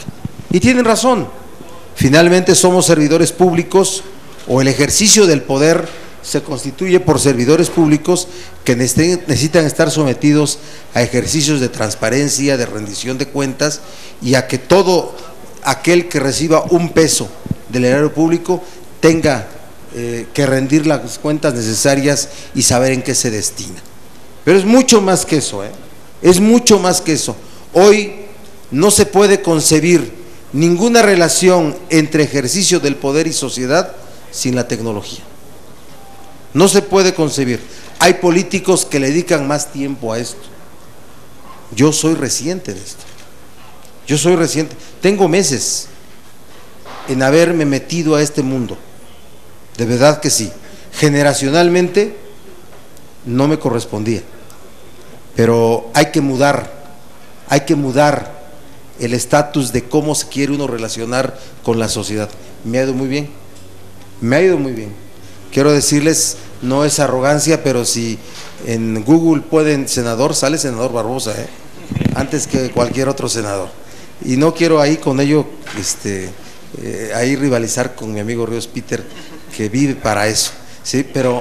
Y tienen razón. Finalmente somos servidores públicos, o el ejercicio del poder se constituye por servidores públicos que necesitan estar sometidos a ejercicios de transparencia, de rendición de cuentas, y a que todo aquel que reciba un peso del erario público tenga eh, que rendir las cuentas necesarias y saber en qué se destina. Pero es mucho más que eso, ¿eh? Es mucho más que eso. Hoy no se puede concebir ninguna relación entre ejercicio del poder y sociedad sin la tecnología. No se puede concebir. Hay políticos que le dedican más tiempo a esto. Yo soy reciente de esto. Yo soy reciente. Tengo meses en haberme metido a este mundo. De verdad que sí. Generacionalmente no me correspondía. Pero hay que mudar, hay que mudar el estatus de cómo se quiere uno relacionar con la sociedad. Me ha ido muy bien, me ha ido muy bien. Quiero decirles, no es arrogancia, pero si en Google pueden senador, sale senador Barbosa, ¿eh? Antes que cualquier otro senador. Y no quiero ahí con ello, este, eh, ahí rivalizar con mi amigo Ríos Peter, que vive para eso, ¿sí? Pero,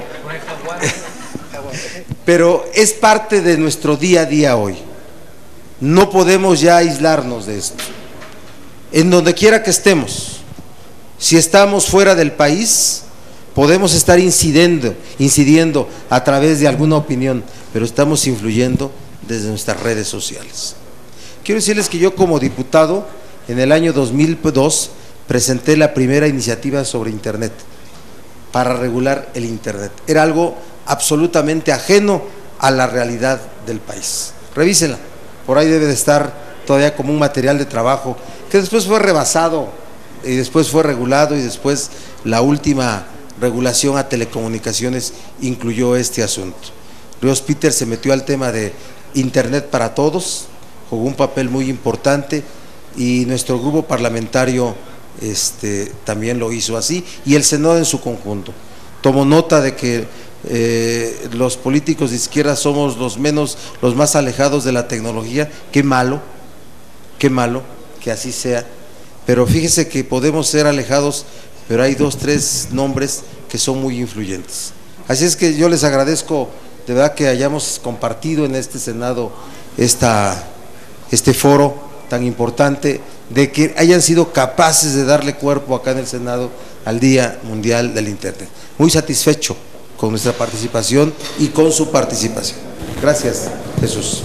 pero es parte de nuestro día a día hoy. No podemos ya aislarnos de esto. En donde quiera que estemos, si estamos fuera del país, podemos estar incidiendo, incidiendo a través de alguna opinión, pero estamos influyendo desde nuestras redes sociales. Quiero decirles que yo como diputado, en el año dos mil dos, presenté la primera iniciativa sobre Internet, para regular el Internet. Era algo absolutamente ajeno a la realidad del país. Revísenla. Por ahí debe de estar todavía como un material de trabajo, que después fue rebasado, y después fue regulado, y después la última regulación a telecomunicaciones incluyó este asunto. Ríos Peter se metió al tema de Internet para todos, jugó un papel muy importante, y nuestro grupo parlamentario este, también lo hizo así, y el Senado en su conjunto. Tomó nota de que Eh, los políticos de izquierda somos los menos, los más alejados de la tecnología. Qué malo, qué malo que así sea, pero fíjese que podemos ser alejados, pero hay dos, tres nombres que son muy influyentes. Así es que yo les agradezco de verdad que hayamos compartido en este Senado esta, este foro tan importante, de que hayan sido capaces de darle cuerpo acá en el Senado al Día Mundial del Internet. Muy satisfecho con nuestra participación y con su participación. Gracias, Jesús.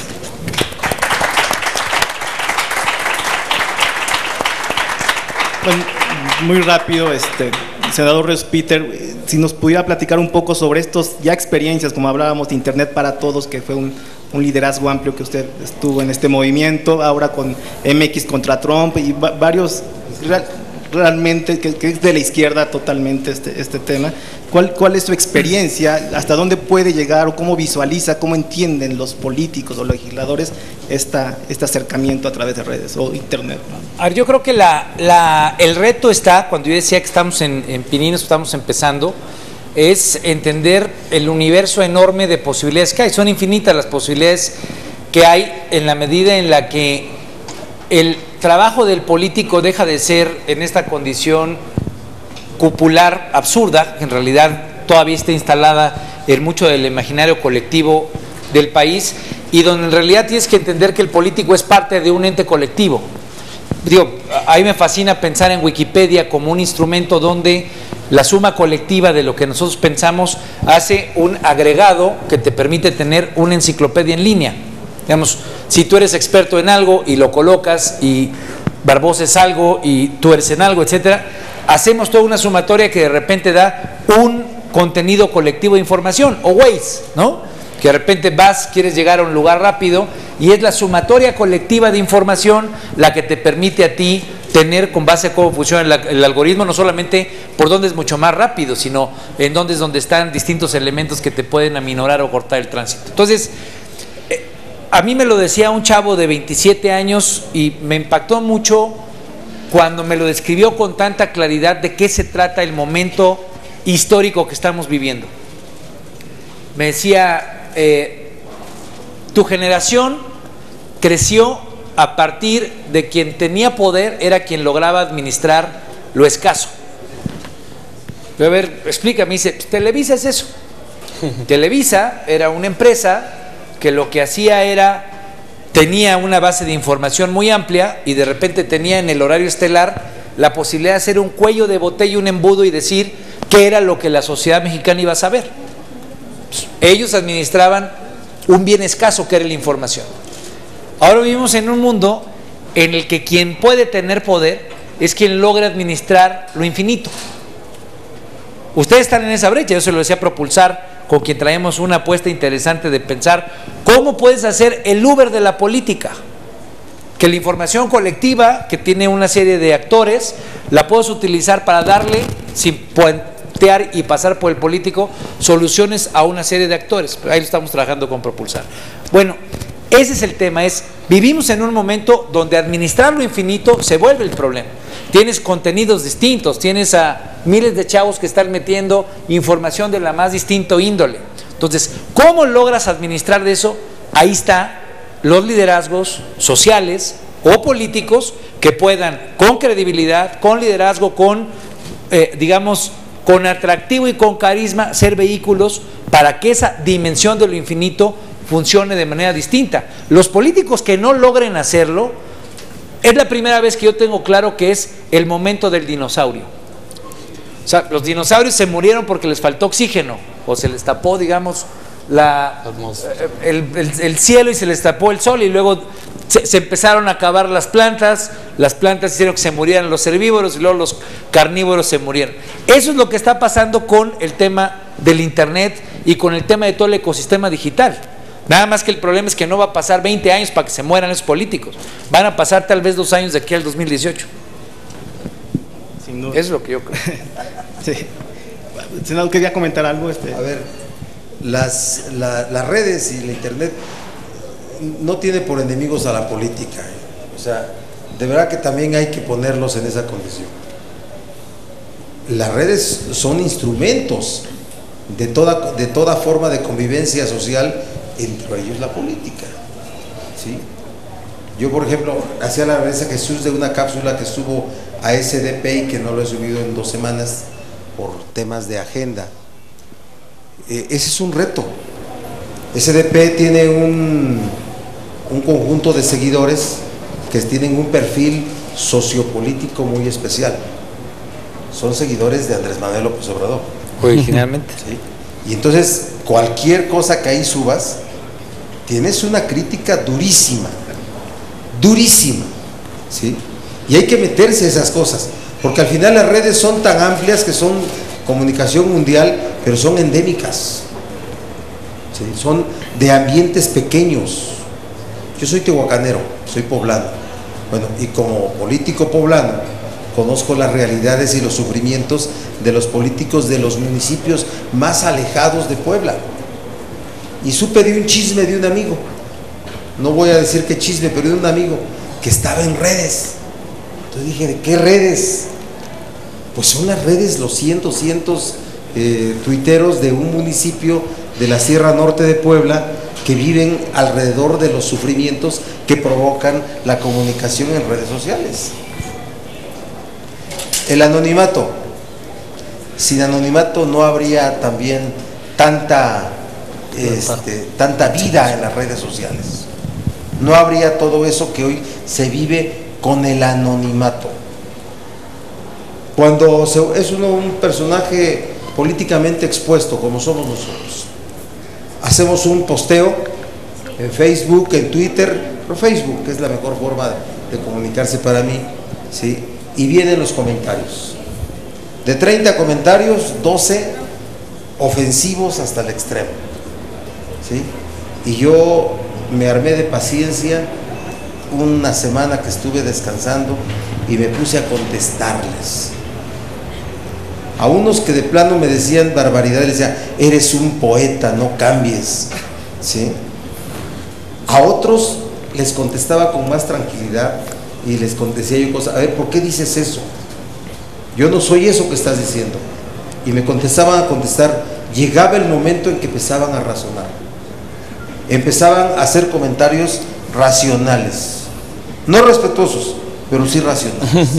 Bueno, muy rápido, este, senador Ríos Peter, si nos pudiera platicar un poco sobre estos ya experiencias, como hablábamos de Internet para Todos, que fue un, un liderazgo amplio que usted estuvo en este movimiento, ahora con M X contra Trump y va, varios realmente que, que es de la izquierda totalmente este, este tema. ¿Cuál, ¿Cuál es su experiencia? ¿Hasta dónde puede llegar o cómo visualiza, cómo entienden los políticos o legisladores esta, este acercamiento a través de redes o Internet? A ver, yo creo que la, la, el reto está, cuando yo decía que estamos en, en Pininos, estamos empezando, es entender el universo enorme de posibilidades que hay. Son infinitas las posibilidades que hay en la medida en la que el trabajo del político deja de ser en esta condición cupular absurda, que en realidad todavía está instalada en mucho del imaginario colectivo del país, y donde en realidad tienes que entender que el político es parte de un ente colectivo. Digo, a mí me fascina pensar en Wikipedia como un instrumento donde la suma colectiva de lo que nosotros pensamos hace un agregado que te permite tener una enciclopedia en línea. Digamos, si tú eres experto en algo y lo colocas, y Barbosa es algo y tú eres en algo, etcétera, hacemos toda una sumatoria que de repente da un contenido colectivo de información, o Waze, ¿no? Que de repente vas, quieres llegar a un lugar rápido, y es la sumatoria colectiva de información la que te permite a ti tener, con base a cómo funciona el, el algoritmo, no solamente por dónde es mucho más rápido, sino en dónde es donde están distintos elementos que te pueden aminorar o cortar el tránsito. Entonces, eh, a mí me lo decía un chavo de veintisiete años y me impactó mucho cuando me lo describió con tanta claridad de qué se trata el momento histórico que estamos viviendo. Me decía, eh, tu generación creció a partir de quien tenía poder era quien lograba administrar lo escaso. Pero a ver, explícame, dice, Televisa es eso. Televisa era una empresa que lo que hacía era, tenía una base de información muy amplia y de repente tenía en el horario estelar la posibilidad de hacer un cuello de botella, un embudo y decir qué era lo que la sociedad mexicana iba a saber. Ellos administraban un bien escaso que era la información. Ahora vivimos en un mundo en el que quien puede tener poder es quien logra administrar lo infinito. Ustedes están en esa brecha, yo se lo decía Propulsar, con quien traemos una apuesta interesante de pensar cómo puedes hacer el Uber de la política. Que la información colectiva, que tiene una serie de actores, la puedes utilizar para darle, sin puentear y pasar por el político, soluciones a una serie de actores. Ahí lo estamos trabajando con Propulsar. Bueno, ese es el tema, es vivimos en un momento donde administrar lo infinito se vuelve el problema. Tienes contenidos distintos, tienes a miles de chavos que están metiendo información de la más distinta índole. Entonces, ¿cómo logras administrar de eso? Ahí está los liderazgos sociales o políticos que puedan, con credibilidad, con liderazgo, con, eh, digamos, con atractivo y con carisma, ser vehículos para que esa dimensión de lo infinito funcione de manera distinta. Los políticos que no logren hacerlo, es la primera vez que yo tengo claro que es el momento del dinosaurio. O sea, los dinosaurios se murieron porque les faltó oxígeno, o se les tapó, digamos, la, el, el, el cielo y se les tapó el sol, y luego se, se empezaron a acabar las plantas, las plantas hicieron que se murieran los herbívoros y luego los carnívoros se murieron. Eso es lo que está pasando con el tema del internet y con el tema de todo el ecosistema digital. Nada más que el problema es que no va a pasar veinte años para que se mueran esos políticos. Van a pasar tal vez dos años de aquí al dos mil dieciocho. Sin duda. Es lo que yo creo. Sí. Senador, quería comentar algo. Este. A ver, las, la, las redes y la internet no tiene por enemigos a la política. ¿eh? O sea, de verdad que también hay que ponerlos en esa condición. Las redes son instrumentos de toda, de toda forma de convivencia social, entre ellos la política, ¿sí? Yo, por ejemplo, hacía la referencia a Jesús de una cápsula que estuvo a S D P y que no lo he subido en dos semanas por temas de agenda. Eh, ese es un reto. S D P tiene un, un conjunto de seguidores que tienen un perfil sociopolítico muy especial. Son seguidores de Andrés Manuel López Obrador. Originalmente. ¿Sí? Y entonces, cualquier cosa que ahí subas, tienes una crítica durísima, durísima, ¿sí? Y hay que meterse a esas cosas, porque al final las redes son tan amplias que son comunicación mundial, pero son endémicas, ¿sí? Son de ambientes pequeños. Yo soy tehuacanero, soy poblano, bueno, y como político poblano, conozco las realidades y los sufrimientos de los políticos de los municipios más alejados de Puebla. Y supe de un chisme de un amigo, no voy a decir qué chisme, pero de un amigo que estaba en redes. Entonces dije, ¿de qué redes? Pues son las redes, los cientos, cientos eh, tuiteros de un municipio de la Sierra Norte de Puebla que viven alrededor de los sufrimientos que provocan la comunicación en redes sociales. El anonimato. Sin anonimato no habría también tanta, este, tanta vida en las redes sociales. No habría todo eso que hoy se vive con el anonimato. Cuando se, es uno un personaje políticamente expuesto, como somos nosotros, hacemos un posteo en Facebook, en Twitter, pero Facebook es la mejor forma de, de comunicarse para mí, ¿sí? Y vienen los comentarios. De treinta comentarios, doce ofensivos hasta el extremo, ¿sí? Y yo me armé de paciencia una semana que estuve descansando y me puse a contestarles. A unos que de plano me decían barbaridades, les decía, eres un poeta, no cambies, ¿sí? A otros les contestaba con más tranquilidad y les decía yo cosas, a ver, ¿por qué dices eso? Yo no soy eso que estás diciendo. Y me contestaban a contestar, llegaba el momento en que empezaban a razonar, empezaban a hacer comentarios racionales. no respetuosos, pero sí racionales.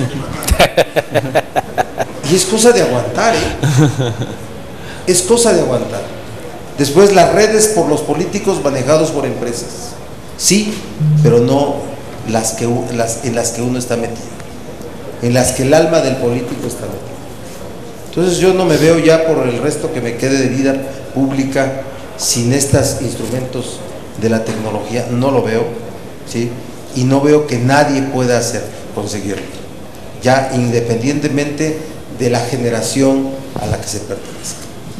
Y es cosa de aguantar, ¿eh? Es cosa de aguantar. Después las redes por los políticos manejados por empresas, sí, pero no las que, las, en las que uno está metido, en las que el alma del político está metido. Entonces yo no me veo ya por el resto que me quede de vida pública sin estos instrumentos de la tecnología, no lo veo, ¿sí? Y no veo que nadie pueda hacer, conseguirlo, ya independientemente de la generación a la que se pertenece.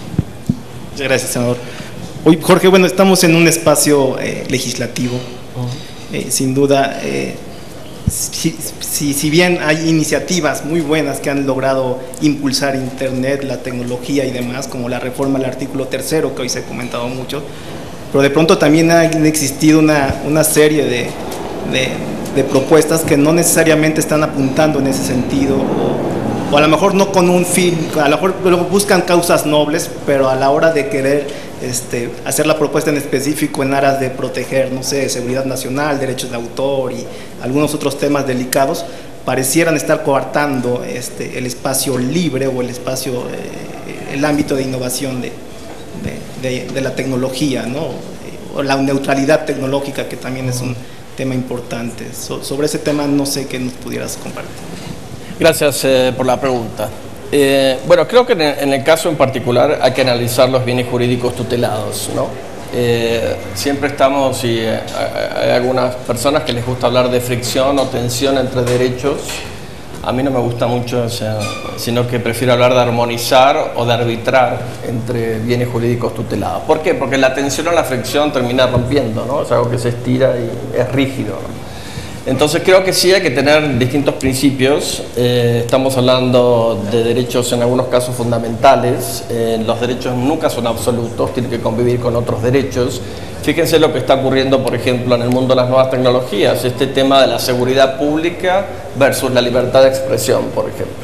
Muchas gracias, senador. Hoy, Jorge, bueno, estamos en un espacio eh, legislativo, uh-huh. eh, sin duda, eh, si, si, si bien hay iniciativas muy buenas que han logrado impulsar Internet, la tecnología y demás, como la reforma al artículo tercero, que hoy se ha comentado mucho, pero de pronto también ha existido una, una serie de, de, de propuestas que no necesariamente están apuntando en ese sentido, o, o a lo mejor no con un fin, a lo mejor buscan causas nobles, pero a la hora de querer este, hacer la propuesta en específico en aras de proteger, no sé, seguridad nacional, derechos de autor y algunos otros temas delicados, parecieran estar coartando este, el espacio libre o el espacio, eh, el ámbito de innovación de, de, de, de la tecnología, ¿no? O la neutralidad tecnológica, que también es un tema importante. So, sobre ese tema no sé qué nos pudieras compartir. Gracias eh, por la pregunta. Eh, bueno, creo que en el, en el caso en particular hay que analizar los bienes jurídicos tutelados, ¿no? Eh, siempre estamos, y eh, hay algunas personas que les gusta hablar de fricción o tensión entre derechos. A mí no me gusta mucho, o sea, sino que prefiero hablar de armonizar o de arbitrar entre bienes jurídicos tutelados. ¿Por qué? Porque la tensión o la fricción termina rompiendo, ¿no? Es algo que se estira y es rígido, ¿no? Entonces creo que sí hay que tener distintos principios. Eh, estamos hablando de derechos en algunos casos fundamentales. Eh, los derechos nunca son absolutos, tienen que convivir con otros derechos. Fíjense lo que está ocurriendo, por ejemplo, en el mundo de las nuevas tecnologías, este tema de la seguridad pública versus la libertad de expresión, por ejemplo.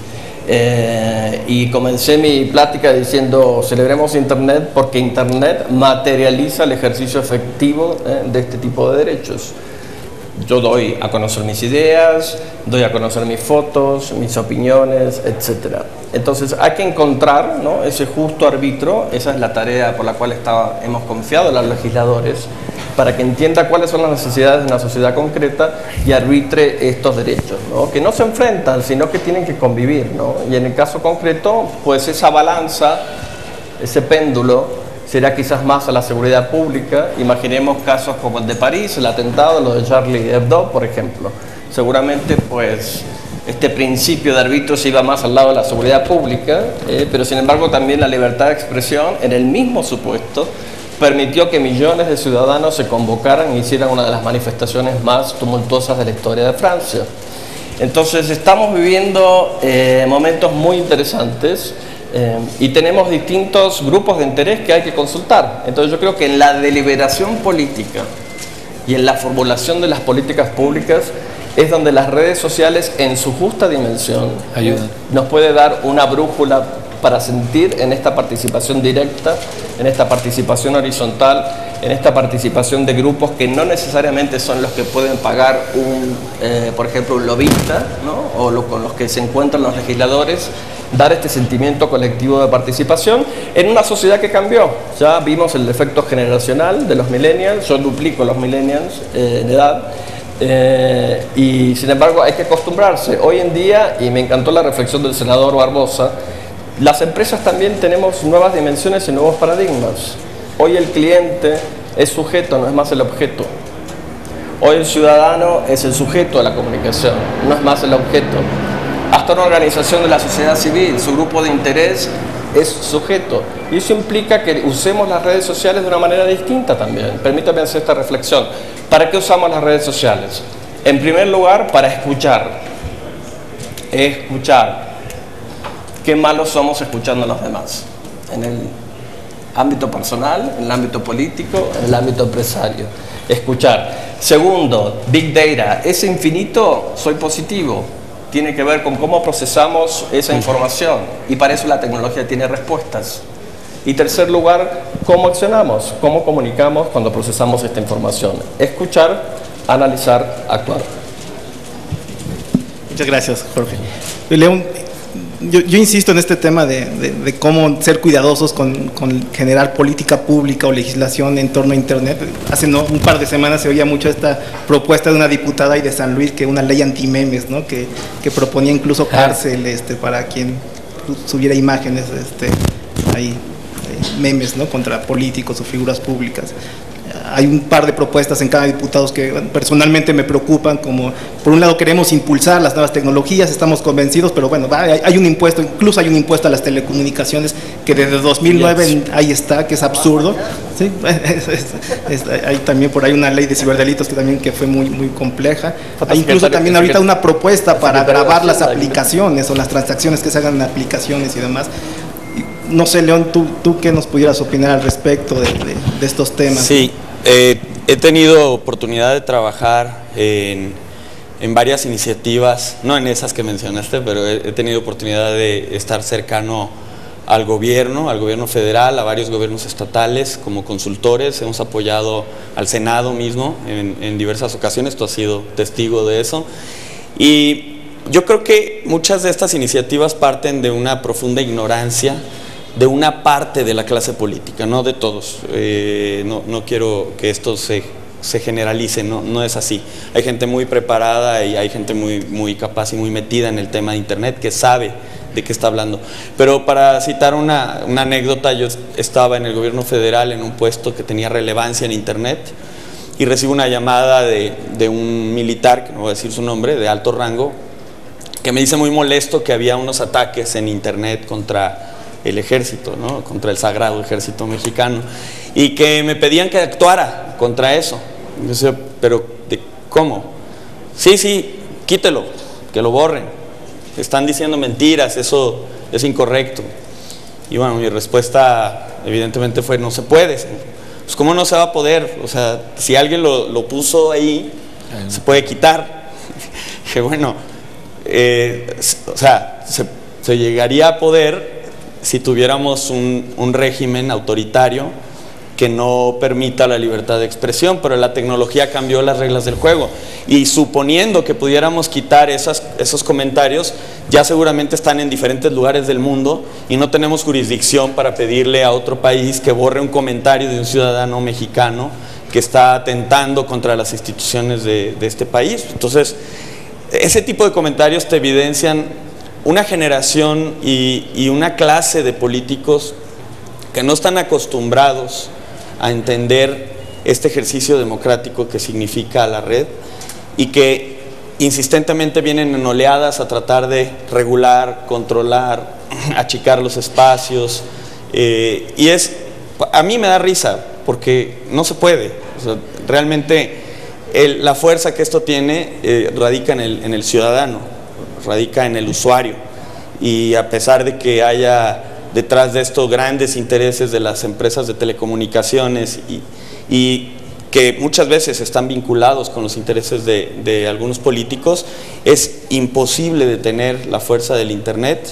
Eh, y comencé mi plática diciendo, celebremos Internet porque Internet materializa el ejercicio efectivo eh, de este tipo de derechos. Yo doy a conocer mis ideas, doy a conocer mis fotos, mis opiniones, etcétera. Entonces hay que encontrar, ¿no?, ese justo árbitro. Esa es la tarea por la cual está, hemos confiado a los legisladores, para que entienda cuáles son las necesidades de una sociedad concreta y arbitre estos derechos, ¿no?, que no se enfrentan, sino que tienen que convivir, ¿no? Y en el caso concreto, pues esa balanza, ese péndulo, será quizás más a la seguridad pública. Imaginemos casos como el de París, el atentado, lo de Charlie Hebdo, por ejemplo. Seguramente, pues, este principio de arbitrio se iba más al lado de la seguridad pública, eh, pero sin embargo también la libertad de expresión, en el mismo supuesto, permitió que millones de ciudadanos se convocaran y hicieran una de las manifestaciones más tumultuosas de la historia de Francia. Entonces, estamos viviendo eh, momentos muy interesantes. Eh, y tenemos distintos grupos de interés que hay que consultar. Entonces yo creo que en la deliberación política y en la formulación de las políticas públicas es donde las redes sociales, en su justa dimensión, ayudan, nos puede dar una brújula para sentir en esta participación directa, en esta participación horizontal, en esta participación de grupos que no necesariamente son los que pueden pagar un, eh, por ejemplo, un lobista, ¿no?, o lo, con los que se encuentran los legisladores, dar este sentimiento colectivo de participación en una sociedad que cambió. Ya vimos el efecto generacional de los millennials, yo duplico los millennials eh, en edad, eh, y sin embargo hay que acostumbrarse. Hoy en día, y me encantó la reflexión del senador Barbosa, las empresas también tenemos nuevas dimensiones y nuevos paradigmas. Hoy el cliente es sujeto, no es más el objeto. Hoy el ciudadano es el sujeto de la comunicación, no es más el objeto. Hasta una organización de la sociedad civil, su grupo de interés es sujeto. Y eso implica que usemos las redes sociales de una manera distinta también. Permítame hacer esta reflexión. ¿Para qué usamos las redes sociales? En primer lugar, para escuchar. Escuchar. Qué malos somos escuchando a los demás. En el ámbito personal, en el ámbito político, en el ámbito empresario. Escuchar. Segundo, Big Data. ¿Es infinito? Soy positivo. Tiene que ver con cómo procesamos esa información, y para eso la tecnología tiene respuestas. Y tercer lugar, cómo accionamos, cómo comunicamos cuando procesamos esta información. Escuchar, analizar, actuar. Muchas gracias, Jorge. León, yo, yo insisto en este tema de, de, de cómo ser cuidadosos con, con generar política pública o legislación en torno a Internet. Hace no, un par de semanas se oía mucho esta propuesta de una diputada ahí de San Luis, que una ley anti-memes, ¿no? que, que proponía incluso cárcel este, para quien subiera imágenes, este, ahí, memes, ¿no? contra políticos o figuras públicas. Hay un par de propuestas en cada diputado que personalmente me preocupan, como por un lado queremos impulsar las nuevas tecnologías, estamos convencidos, pero bueno, hay, hay un impuesto, incluso hay un impuesto a las telecomunicaciones que desde dos mil nueve ahí está, que es absurdo, ¿sí? es, es, es, hay también por ahí una ley de ciberdelitos que también que fue muy, muy compleja, hay incluso también ahorita una propuesta para grabar las aplicaciones o las transacciones que se hagan en aplicaciones y demás. No sé, León, ¿tú, tú qué nos pudieras opinar al respecto de, de, de estos temas? Sí, eh, he tenido oportunidad de trabajar en, en varias iniciativas, no en esas que mencionaste, pero he, he tenido oportunidad de estar cercano al gobierno, al gobierno federal, a varios gobiernos estatales como consultores. Hemos apoyado al Senado mismo en, en diversas ocasiones, tú has sido testigo de eso. Y yo creo que muchas de estas iniciativas parten de una profunda ignorancia de una parte de la clase política, no de todos. Eh, no, no quiero que esto se, se generalice, no, no es así. Hay gente muy preparada y hay gente muy, muy capaz y muy metida en el tema de Internet que sabe de qué está hablando. Pero para citar una, una anécdota, yo estaba en el gobierno federal en un puesto que tenía relevancia en Internet y recibo una llamada de, de un militar, que no voy a decir su nombre, de alto rango, que me dice muy molesto que había unos ataques en Internet contra el ejército, ¿no? contra el sagrado ejército mexicano, y que me pedían que actuara contra eso. Yo decía, pero ¿de cómo? Sí, sí, quítelo, que lo borren, están diciendo mentiras, eso es incorrecto. Y bueno, mi respuesta evidentemente fue, no se puede. Pues ¿cómo no se va a poder? O sea, si alguien lo, lo puso ahí, se puede quitar. Dije, bueno, eh, o sea, se, se llegaría a poder si tuviéramos un, un régimen autoritario que no permita la libertad de expresión, pero la tecnología cambió las reglas del juego. Y suponiendo que pudiéramos quitar esas, esos comentarios, ya seguramente están en diferentes lugares del mundo y no tenemos jurisdicción para pedirle a otro país que borre un comentario de un ciudadano mexicano que está atentando contra las instituciones de, de este país. Entonces, ese tipo de comentarios te evidencian una generación y, y una clase de políticos que no están acostumbrados a entender este ejercicio democrático que significa la red y que insistentemente vienen en oleadas a tratar de regular, controlar, achicar los espacios, eh, y es, a mí me da risa porque no se puede. O sea, realmente el, la fuerza que esto tiene eh, radica en el, en el ciudadano, radica en el usuario, y a pesar de que haya detrás de esto grandes intereses de las empresas de telecomunicaciones y, y que muchas veces están vinculados con los intereses de, de algunos políticos, es imposible detener la fuerza del Internet.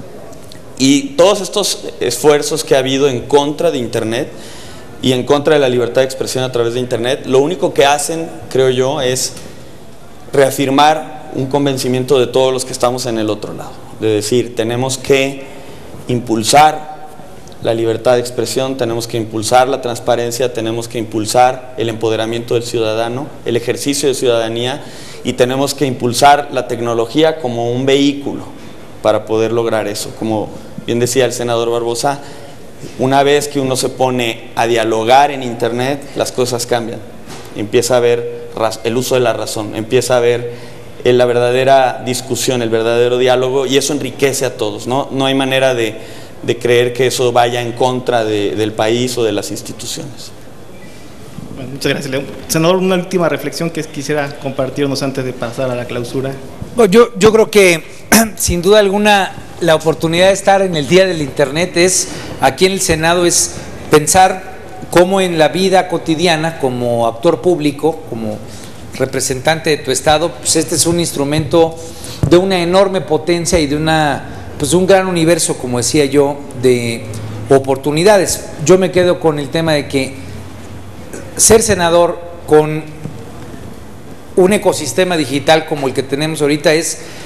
Y todos estos esfuerzos que ha habido en contra de Internet y en contra de la libertad de expresión a través de Internet, lo único que hacen, creo yo, es reafirmar un convencimiento de todos los que estamos en el otro lado, de decir, tenemos que impulsar la libertad de expresión, tenemos que impulsar la transparencia, tenemos que impulsar el empoderamiento del ciudadano, el ejercicio de ciudadanía, y tenemos que impulsar la tecnología como un vehículo para poder lograr eso. Como bien decía el senador Barbosa, una vez que uno se pone a dialogar en Internet, las cosas cambian, empieza a haber el uso de la razón, empieza a haber la verdadera discusión, el verdadero diálogo, y eso enriquece a todos, ¿no? No hay manera de, de creer que eso vaya en contra de, del país o de las instituciones. Bueno, muchas gracias, León. Senador, una última reflexión que quisiera compartirnos antes de pasar a la clausura. Bueno, yo, yo creo que sin duda alguna la oportunidad de estar en el Día del Internet es, aquí en el Senado, es pensar cómo en la vida cotidiana, como actor público, como representante de tu estado, pues este es un instrumento de una enorme potencia y de una, pues un gran universo, como decía yo, de oportunidades. Yo me quedo con el tema de que ser senador con un ecosistema digital como el que tenemos ahorita es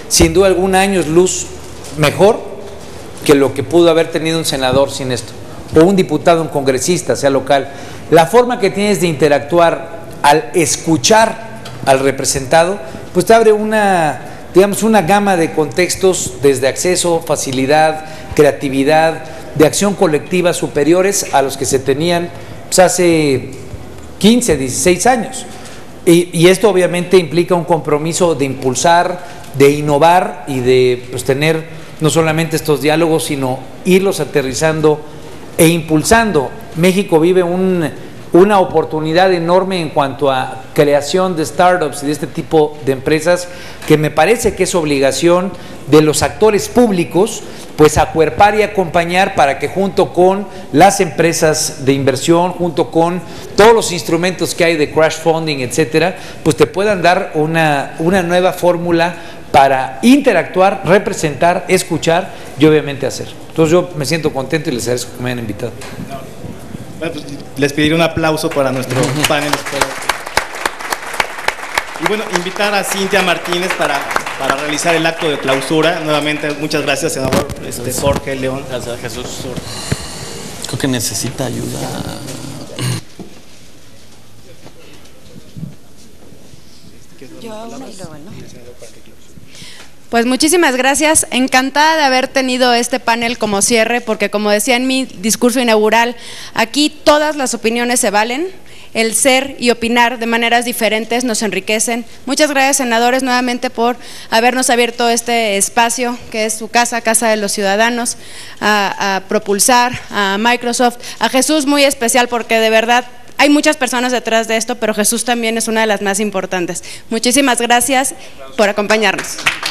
sin duda alguna años luz mejor que lo que pudo haber tenido un senador sin esto, o un diputado, un congresista, sea local. La forma que tienes de interactuar al escuchar al representado, pues te abre una, digamos, una gama de contextos, desde acceso, facilidad, creatividad, de acción colectiva superiores a los que se tenían pues, hace quince, dieciséis años. Y, y esto obviamente implica un compromiso de impulsar, de innovar y de pues, tener no solamente estos diálogos, sino irlos aterrizando e impulsando. México vive un, una oportunidad enorme en cuanto a creación de startups y de este tipo de empresas, que me parece que es obligación de los actores públicos pues acuerpar y acompañar para que junto con las empresas de inversión, junto con todos los instrumentos que hay de crash funding, etcétera, pues te puedan dar una, una nueva fórmula para interactuar, representar, escuchar y obviamente hacer. Entonces yo me siento contento y les agradezco que me hayan invitado. Bueno, pues, les pediré un aplauso para nuestro panel. Y bueno, invitar a Cintia Martínez para, para realizar el acto de clausura. Nuevamente, muchas gracias, senador este, Jorge León. Gracias, Jesús. Creo que necesita ayuda. Pues muchísimas gracias, encantada de haber tenido este panel como cierre, porque como decía en mi discurso inaugural, aquí todas las opiniones se valen, el ser y opinar de maneras diferentes nos enriquecen. Muchas gracias, senadores, nuevamente por habernos abierto este espacio, que es su casa, casa de los ciudadanos, a, a Propulsar, a Microsoft, a Jesús muy especial, porque de verdad hay muchas personas detrás de esto, pero Jesús también es una de las más importantes. Muchísimas gracias por acompañarnos.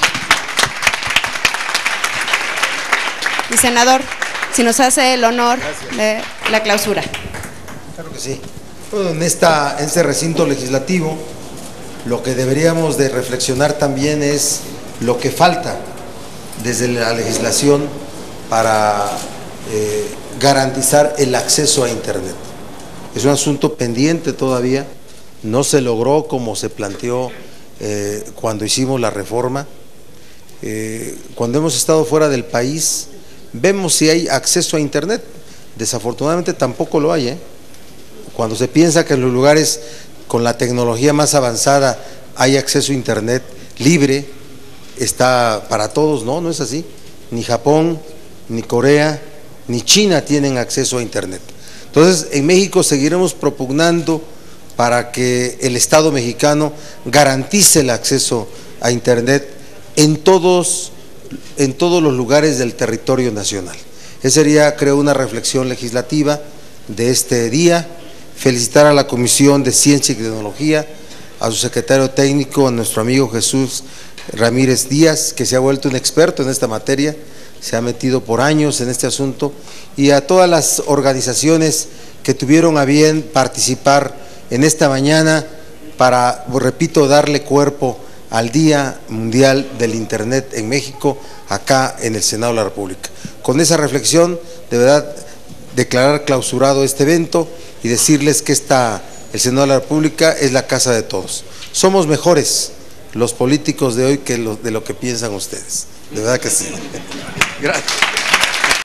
Y senador, si nos hace el honor de la clausura. Claro que sí. Bueno, en, esta, en este recinto legislativo, lo que deberíamos de reflexionar también es lo que falta desde la legislación para eh, garantizar el acceso a Internet. Es un asunto pendiente todavía, no se logró como se planteó eh, cuando hicimos la reforma. Eh, cuando hemos estado fuera del país, vemos si hay acceso a Internet. Desafortunadamente tampoco lo hay, ¿eh? Cuando se piensa que en los lugares con la tecnología más avanzada hay acceso a Internet libre, está para todos, no, no es así. Ni Japón, ni Corea, ni China tienen acceso a Internet. Entonces, en México seguiremos propugnando para que el Estado mexicano garantice el acceso a Internet en todos, en todos los lugares del territorio nacional. Esa sería, creo, una reflexión legislativa de este día. Felicitar a la Comisión de Ciencia y Tecnología, a su secretario técnico, a nuestro amigo Jesús Ramírez Díaz, que se ha vuelto un experto en esta materia, se ha metido por años en este asunto, y a todas las organizaciones que tuvieron a bien participar en esta mañana para, repito, darle cuerpo al Día Mundial del Internet en México, acá en el Senado de la República. Con esa reflexión, de verdad, declarar clausurado este evento y decirles que esta, el Senado de la República es la casa de todos. Somos mejores los políticos de hoy que lo, de lo que piensan ustedes. De verdad que sí. Gracias.